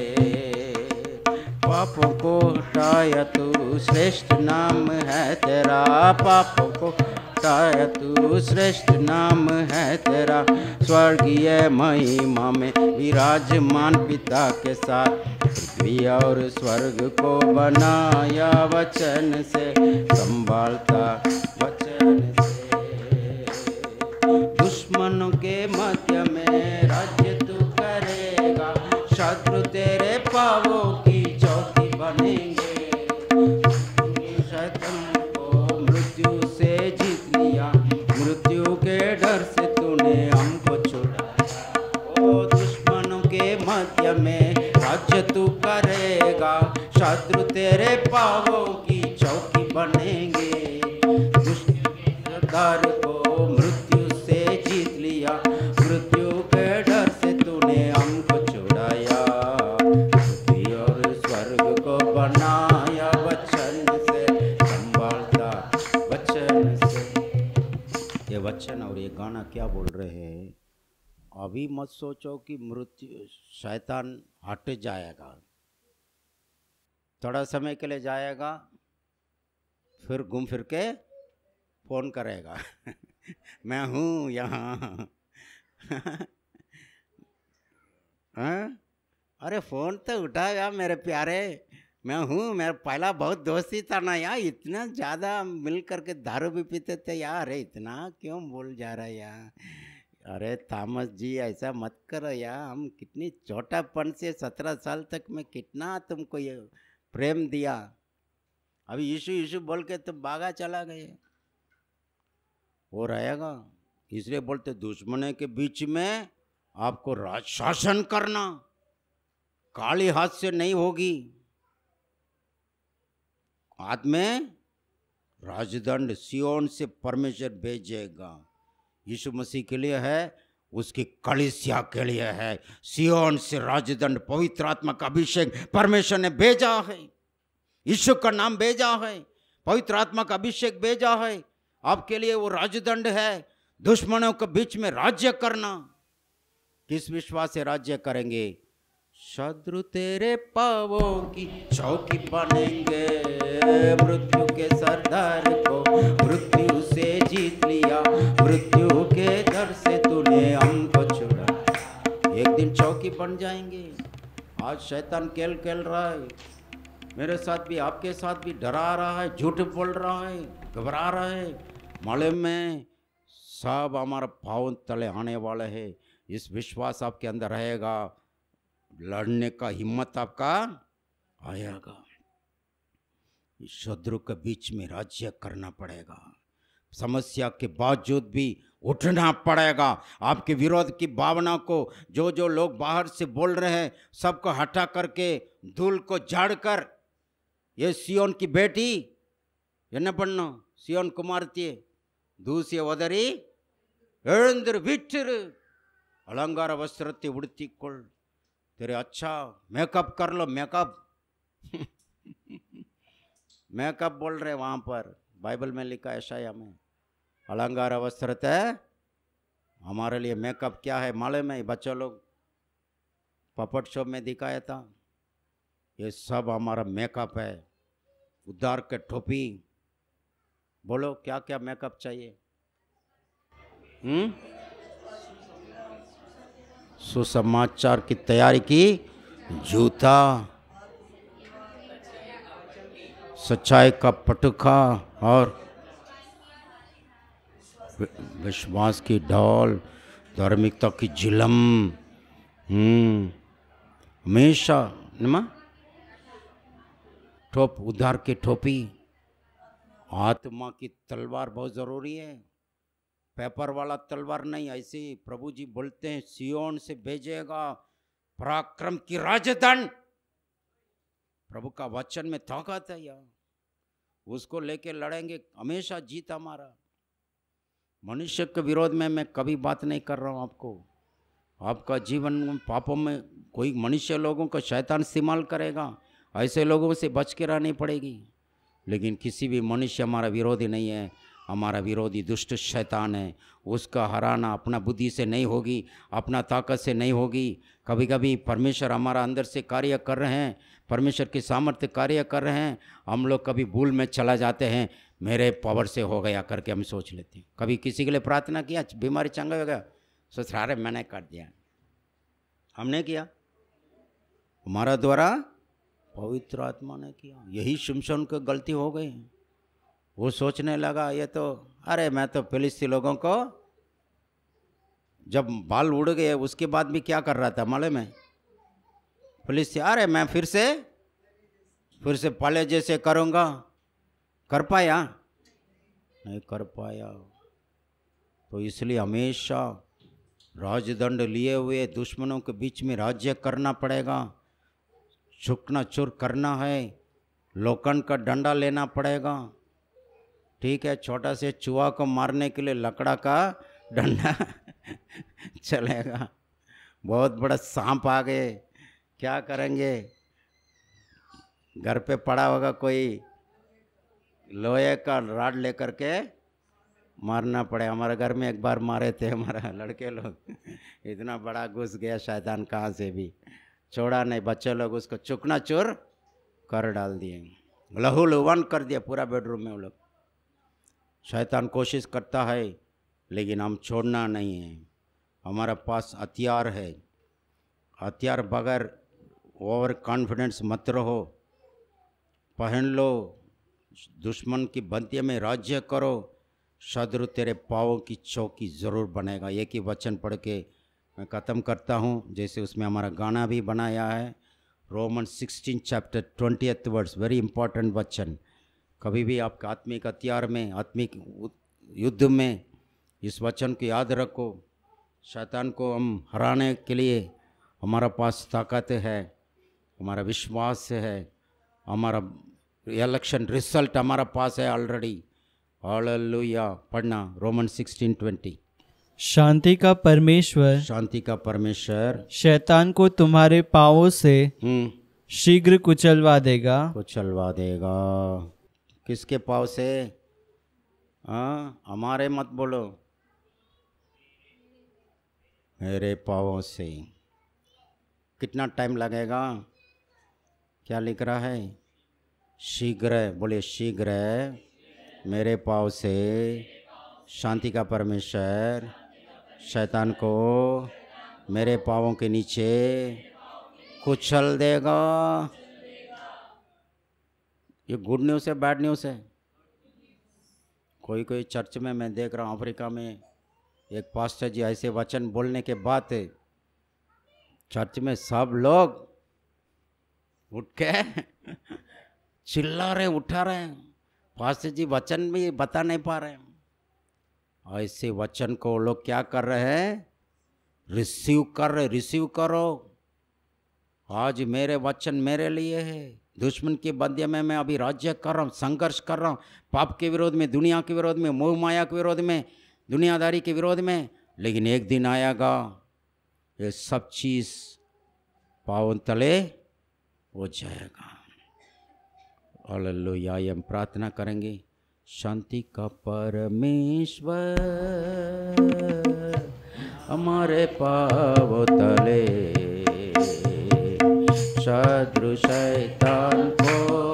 पापों को हटाया तू, श्रेष्ठ नाम है तेरा। पापों को हटाया तू, श्रेष्ठ नाम है तेरा। स्वर्गीय महिमा में विराजमान पिता के साथ, पृथ्वी और स्वर्ग को बनाया वचन से, संभालता वचन से। दुश्मनों के मध्य में राज्य तू करेगा, शत्रु तेरे पांवों की चौकी बनेंगे। शैतान को मृत्यु से जीत लिया, मृत्यु के डर से तूने हमको छुड़ाया। ओ दुश्मनों के मध्य में राज्य तू करेगा, शत्रु तेरे पांवों की चौकी बनेंगे। दुष्टदार को मृत्यु से जीत लिया, मृत्यु के डर से तूने हमको छुड़ाया। पृथ्वी और स्वर्ग को बनाया वचन से, संभालता वचन से। ये वचन और ये गाना क्या बोल रहे हैं? अभी मत सोचो कि मृत्यु शैतान हट जाएगा, थोड़ा समय के लिए जाएगा, फिर घूम फिर के फोन करेगा। मैं हूँ यहाँ। अरे फोन तो उठाया मेरे प्यारे, मैं हूँ। मेरा पहला बहुत दोस्ती था ना यार, इतना ज़्यादा मिल करके दारू भी पीते थे यार। अरे इतना क्यों बोल जा रहा है यार? अरे थॉमस जी ऐसा मत करो यार, हम कितनी छोटापन से 17 साल तक मैं कितना तुमको ये प्रेम दिया, अभी यीशु यीशु बोल के तुम भागा चला गए। वो रहेगा, इसलिए बोलते दुश्मनों के बीच में आपको राज शासन करना, काली हाथ से नहीं होगी, हाथ में राजदंड सियोन से परमेश्वर भेजेगा। यीशु मसीह के लिए है, उसकी कलीसिया के लिए है। सियोन से राजदंड, पवित्र आत्मा का अभिषेक परमेश्वर ने भेजा है, यीशु का नाम भेजा है, पवित्र आत्मा का अभिषेक भेजा है आपके लिए। वो राजदंड है, दुश्मनों के बीच में राज्य करना। किस विश्वास से राज्य करेंगे? शत्रु तेरे पांवों की चौकी बनेंगे। मृत्यु के सरदार को मृत्यु से जीत लिया, मृत्यु के डर से तूने हमको छुड़ा। एक दिन चौकी बन जाएंगे। आज शैतान खेल खेल रहा है, मेरे साथ भी आपके साथ भी डरा रहा है, झूठ बोल रहा है, घबरा रहा है। मालूम में सब हमारा पाँव तले आने वाले है। इस विश्वास आपके अंदर रहेगा, लड़ने का हिम्मत आपका आएगा। इस शत्रु के बीच में राज्य करना पड़ेगा, समस्या के बावजूद भी उठना पड़ेगा। आपके विरोध की भावना को जो जो लोग बाहर से बोल रहे हैं सबको हटा करके धूल को झाड़कर, ये सियोन की बेटी என்ன பண்ணோம்? சியோன் குமாரத்தியே தூசிய உதறி எழுந்திரு, விட்டுரு, अलंकार वस्त्रத்தை उड़तीकोल, तेरे अच्छा मेकअप कर लो। मेकअप मेकअप बोल रहे वहाँ पर, बाइबल में लिखा है यशाया में, अलंकार वस्त्रते हमारे लिए मेकअप क्या है मालूम है? बच्चों लोग पपट शो में दिखाया था, ये सब हमारा मेकअप है। उद्धार के टोपी, बोलो क्या क्या मेकअप चाहिए? सुसमाचार की तैयारी की, जूता, सच्चाई का पटुका और विश्वास की ढाल, धार्मिकता की झिलम। हमेशा टोप, उद्धार की टोपी, आत्मा की तलवार बहुत ज़रूरी है। पेपर वाला तलवार नहीं, ऐसे प्रभु जी बोलते हैं सियोन से भेजेगा पराक्रम की राजदंड। प्रभु का वचन में ताकत है यार, उसको लेके लड़ेंगे, हमेशा जीत हमारा। मनुष्य के विरोध में मैं कभी बात नहीं कर रहा हूँ आपको। आपका जीवन पापों में कोई मनुष्य लोगों को शैतान इस्तेमाल करेगा, ऐसे लोगों से बच के रहनी पड़ेगी। लेकिन किसी भी मनुष्य हमारा विरोधी नहीं है, हमारा विरोधी दुष्ट शैतान है। उसका हराना अपना बुद्धि से नहीं होगी, अपना ताकत से नहीं होगी। कभी कभी परमेश्वर हमारा अंदर से कार्य कर रहे हैं, परमेश्वर की सामर्थ्य कार्य कर रहे हैं, हम लोग कभी भूल में चला जाते हैं, मेरे पावर से हो गया करके हम सोच लेते हैं। कभी किसी के लिए प्रार्थना किया, बीमारी चंगा हो गया, सोच रहा है मैंने कर दिया। हमने किया, हमारा द्वारा पवित्र आत्मा ने किया। यही शिमशोन को गलती हो गई। वो सोचने लगा ये तो, अरे मैं तो फिलिस्ती लोगों को, जब बाल उड़ गए उसके बाद भी क्या कर रहा था मालूम है? फिलिस्ती, अरे मैं फिर से पहले जैसे करूँगा। कर पाया? नहीं कर पाया। तो इसलिए हमेशा राजदंड लिए हुए दुश्मनों के बीच में राज्य करना पड़ेगा, चुकना चूर करना है, लोखंड का डंडा लेना पड़ेगा। ठीक है, छोटा से चूहा को मारने के लिए लकड़ा का डंडा चलेगा। बहुत बड़ा सांप आ गए, क्या करेंगे? घर पे पड़ा होगा कोई लोहे का राड लेकर के मारना पड़े। हमारे घर में एक बार मारे थे हमारा लड़के लोग, इतना बड़ा घुस गया शैतान, कहाँ से भी छोड़ा नहीं। बच्चे लोग उसको चुकना चूर कर डाल दिए, लहू लुहान कर दिया पूरा बेडरूम में वो लोग। शैतान कोशिश करता है लेकिन हम छोड़ना नहीं है। हमारा पास हथियार है, हथियार बगैर ओवर कॉन्फिडेंस मत रहो। पहन लो, दुश्मन की बंदियों में राज्य करो, शत्रु तेरे पाँवों की चौकी ज़रूर बनेगा। एक ही वचन पढ़ के मैं ख़त्म करता हूँ, जैसे उसमें हमारा गाना भी बनाया है, Roman 16 chapter 20th verse, very important वचन। कभी भी आपके आत्मिक हथियार में, आत्मिक युद्ध में इस वचन को याद रखो। शैतान को हम हराने के लिए हमारा पास ताकत है, हमारा विश्वास है, हमारा इलेक्शन रिजल्ट हमारा पास है ऑलरेडी। हालेलुया। पढ़ना रोमन 16:20। शांति का परमेश्वर, शांति का परमेश्वर शैतान को तुम्हारे पांवों से शीघ्र कुचलवा देगा। कुचलवा देगा। किसके पाँव से? हाँ, हमारे मत बोलो, मेरे पाँवों से। कितना टाइम लगेगा? क्या लिख रहा है? शीघ्र, बोले शीघ्र मेरे पाँव से शांति का परमेश्वर शैतान को मेरे पाँवों के नीचे कुचल देगा। ये गुड न्यूज़ है, बैड न्यूज़ है? कोई कोई चर्च में मैं देख रहा हूँ, अफ्रीका में एक पास्टर जी ऐसे वचन बोलने के बाद चर्च में सब लोग उठ के चिल्ला रहे, उठा रहे हैं, पास्टर जी वचन भी बता नहीं पा रहे हैं। ऐसे वचन को लोग क्या कर रहे हैं? रिसीव कर रहे। रिसीव करो। आज मेरे वचन मेरे लिए है। दुश्मन की बंदियों में मैं अभी राज्य कर रहा हूँ, संघर्ष कर रहा हूँ, पाप के विरोध में, दुनिया के विरोध में, मोह माया के विरोध में, दुनियादारी के विरोध में। लेकिन एक दिन आएगा ये सब चीज़ पावन तले हो जाएगा। हालेलुया। हम प्रार्थना करेंगे। शांति का परमेश्वर हमारे पाँव तले शत्रु शैतान को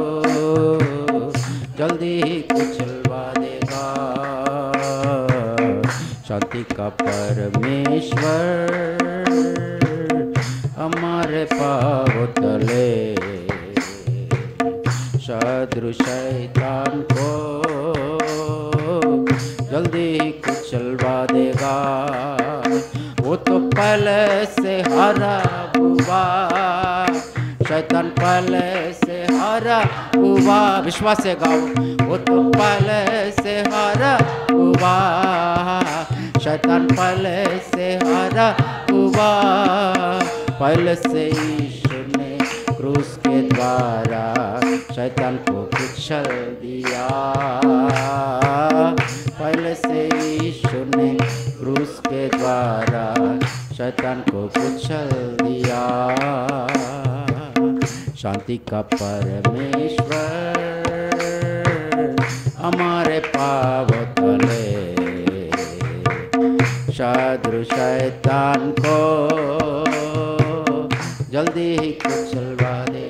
जल्दी ही कुचलवा देगा। शांति का परमेश्वर पाँव तले, शत्रु शैतान को जल्दी ही कुचलवा देगा। वो तो पहले से हारा हुआ, शैतान पहले से हारा हुआ। विश्वास से गाओ, वो तो पहले से हारा हुआ, शैतान पहले से हारा हुआ। पहले से यीशु ने क्रूस के द्वारा शैतान को कुचल दिया। पहले से यीशु ने क्रूस के द्वारा शैतान को कुचल दिया। शांति का परमेश्वर हमारे पाँव तले, शत्रु शैतान को जल्दी ही कुचलवा दे।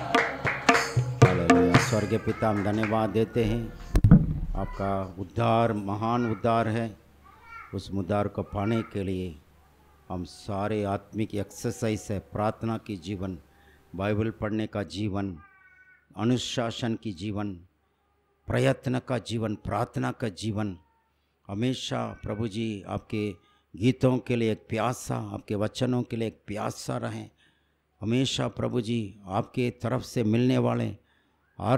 हालेलुया। स्वर्गीय पिता, हम धन्यवाद देते हैं, आपका उद्धार महान उद्धार है। उस उद्धार को पाने के लिए हम सारे आत्मिक एक्सरसाइज है, प्रार्थना की जीवन, बाइबल पढ़ने का जीवन, अनुशासन की जीवन, प्रयत्न का जीवन, प्रार्थना का जीवन, हमेशा प्रभु जी आपके गीतों के लिए एक प्यासा, आपके वचनों के लिए एक प्यासा रहें। हमेशा प्रभु जी आपके तरफ से मिलने वाले हर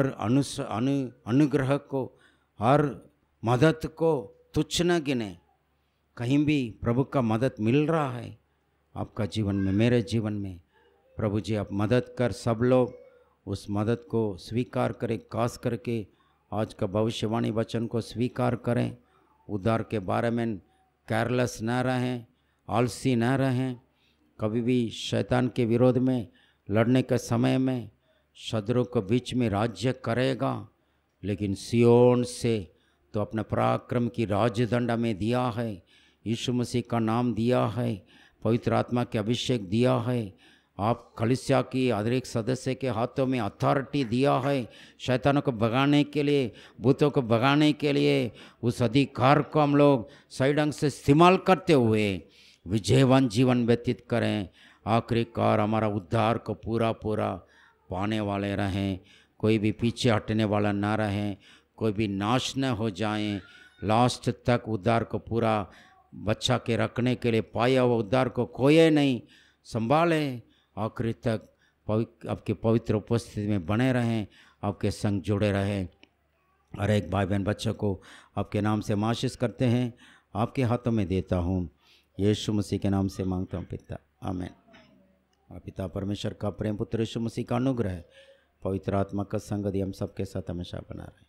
अनुग्रह को, हर मदद को तुच्छ न गिने। कहीं भी प्रभु का मदद मिल रहा है आपका जीवन में, मेरे जीवन में, प्रभु जी आप मदद कर, सब लोग उस मदद को स्वीकार करें। खास करके आज का भविष्यवाणी वचन को स्वीकार करें। उद्धार के बारे में केयरलेस न रहें, आलसी न रहें। कभी भी शैतान के विरोध में लड़ने के समय में शत्रु के बीच में राज्य करेगा, लेकिन सियोन से तो अपने पराक्रम की राजदंड में दिया है, यीशु मसीह का नाम दिया है, पवित्र आत्मा के अभिषेक दिया है, आप कलीसिया की हर एक सदस्य के हाथों में अथॉरिटी दिया है शैतानों को भगाने के लिए, भूतों को भगाने के लिए। उस अधिकार को हम लोग सही ढंग से इस्तेमाल करते हुए विजयवान जीवन व्यतीत करें। आखिरकार हमारा उद्धार को पूरा पूरा पाने वाले रहें, कोई भी पीछे हटने वाला ना रहें, कोई भी नाश न हो जाएं। लास्ट तक उद्धार को पूरा बचा के रखने के लिए पाया हुआ उद्धार को खोए नहीं, संभालें, आखिरी तक आपके पवित्र उपस्थिति में बने रहें, आपके संग जुड़े रहें। हर एक भाई बहन बच्चों को आपके नाम से आशीष करते हैं, आपके हाथों में देता हूँ, यीशु मसीह के नाम से मांगता हूँ पिता, आमीन। और पिता परमेश्वर का प्रेम, पुत्र यीशु मसीह का अनुग्रह, पवित्र आत्मा का संगति हम सबके साथ हमेशा बना रहे।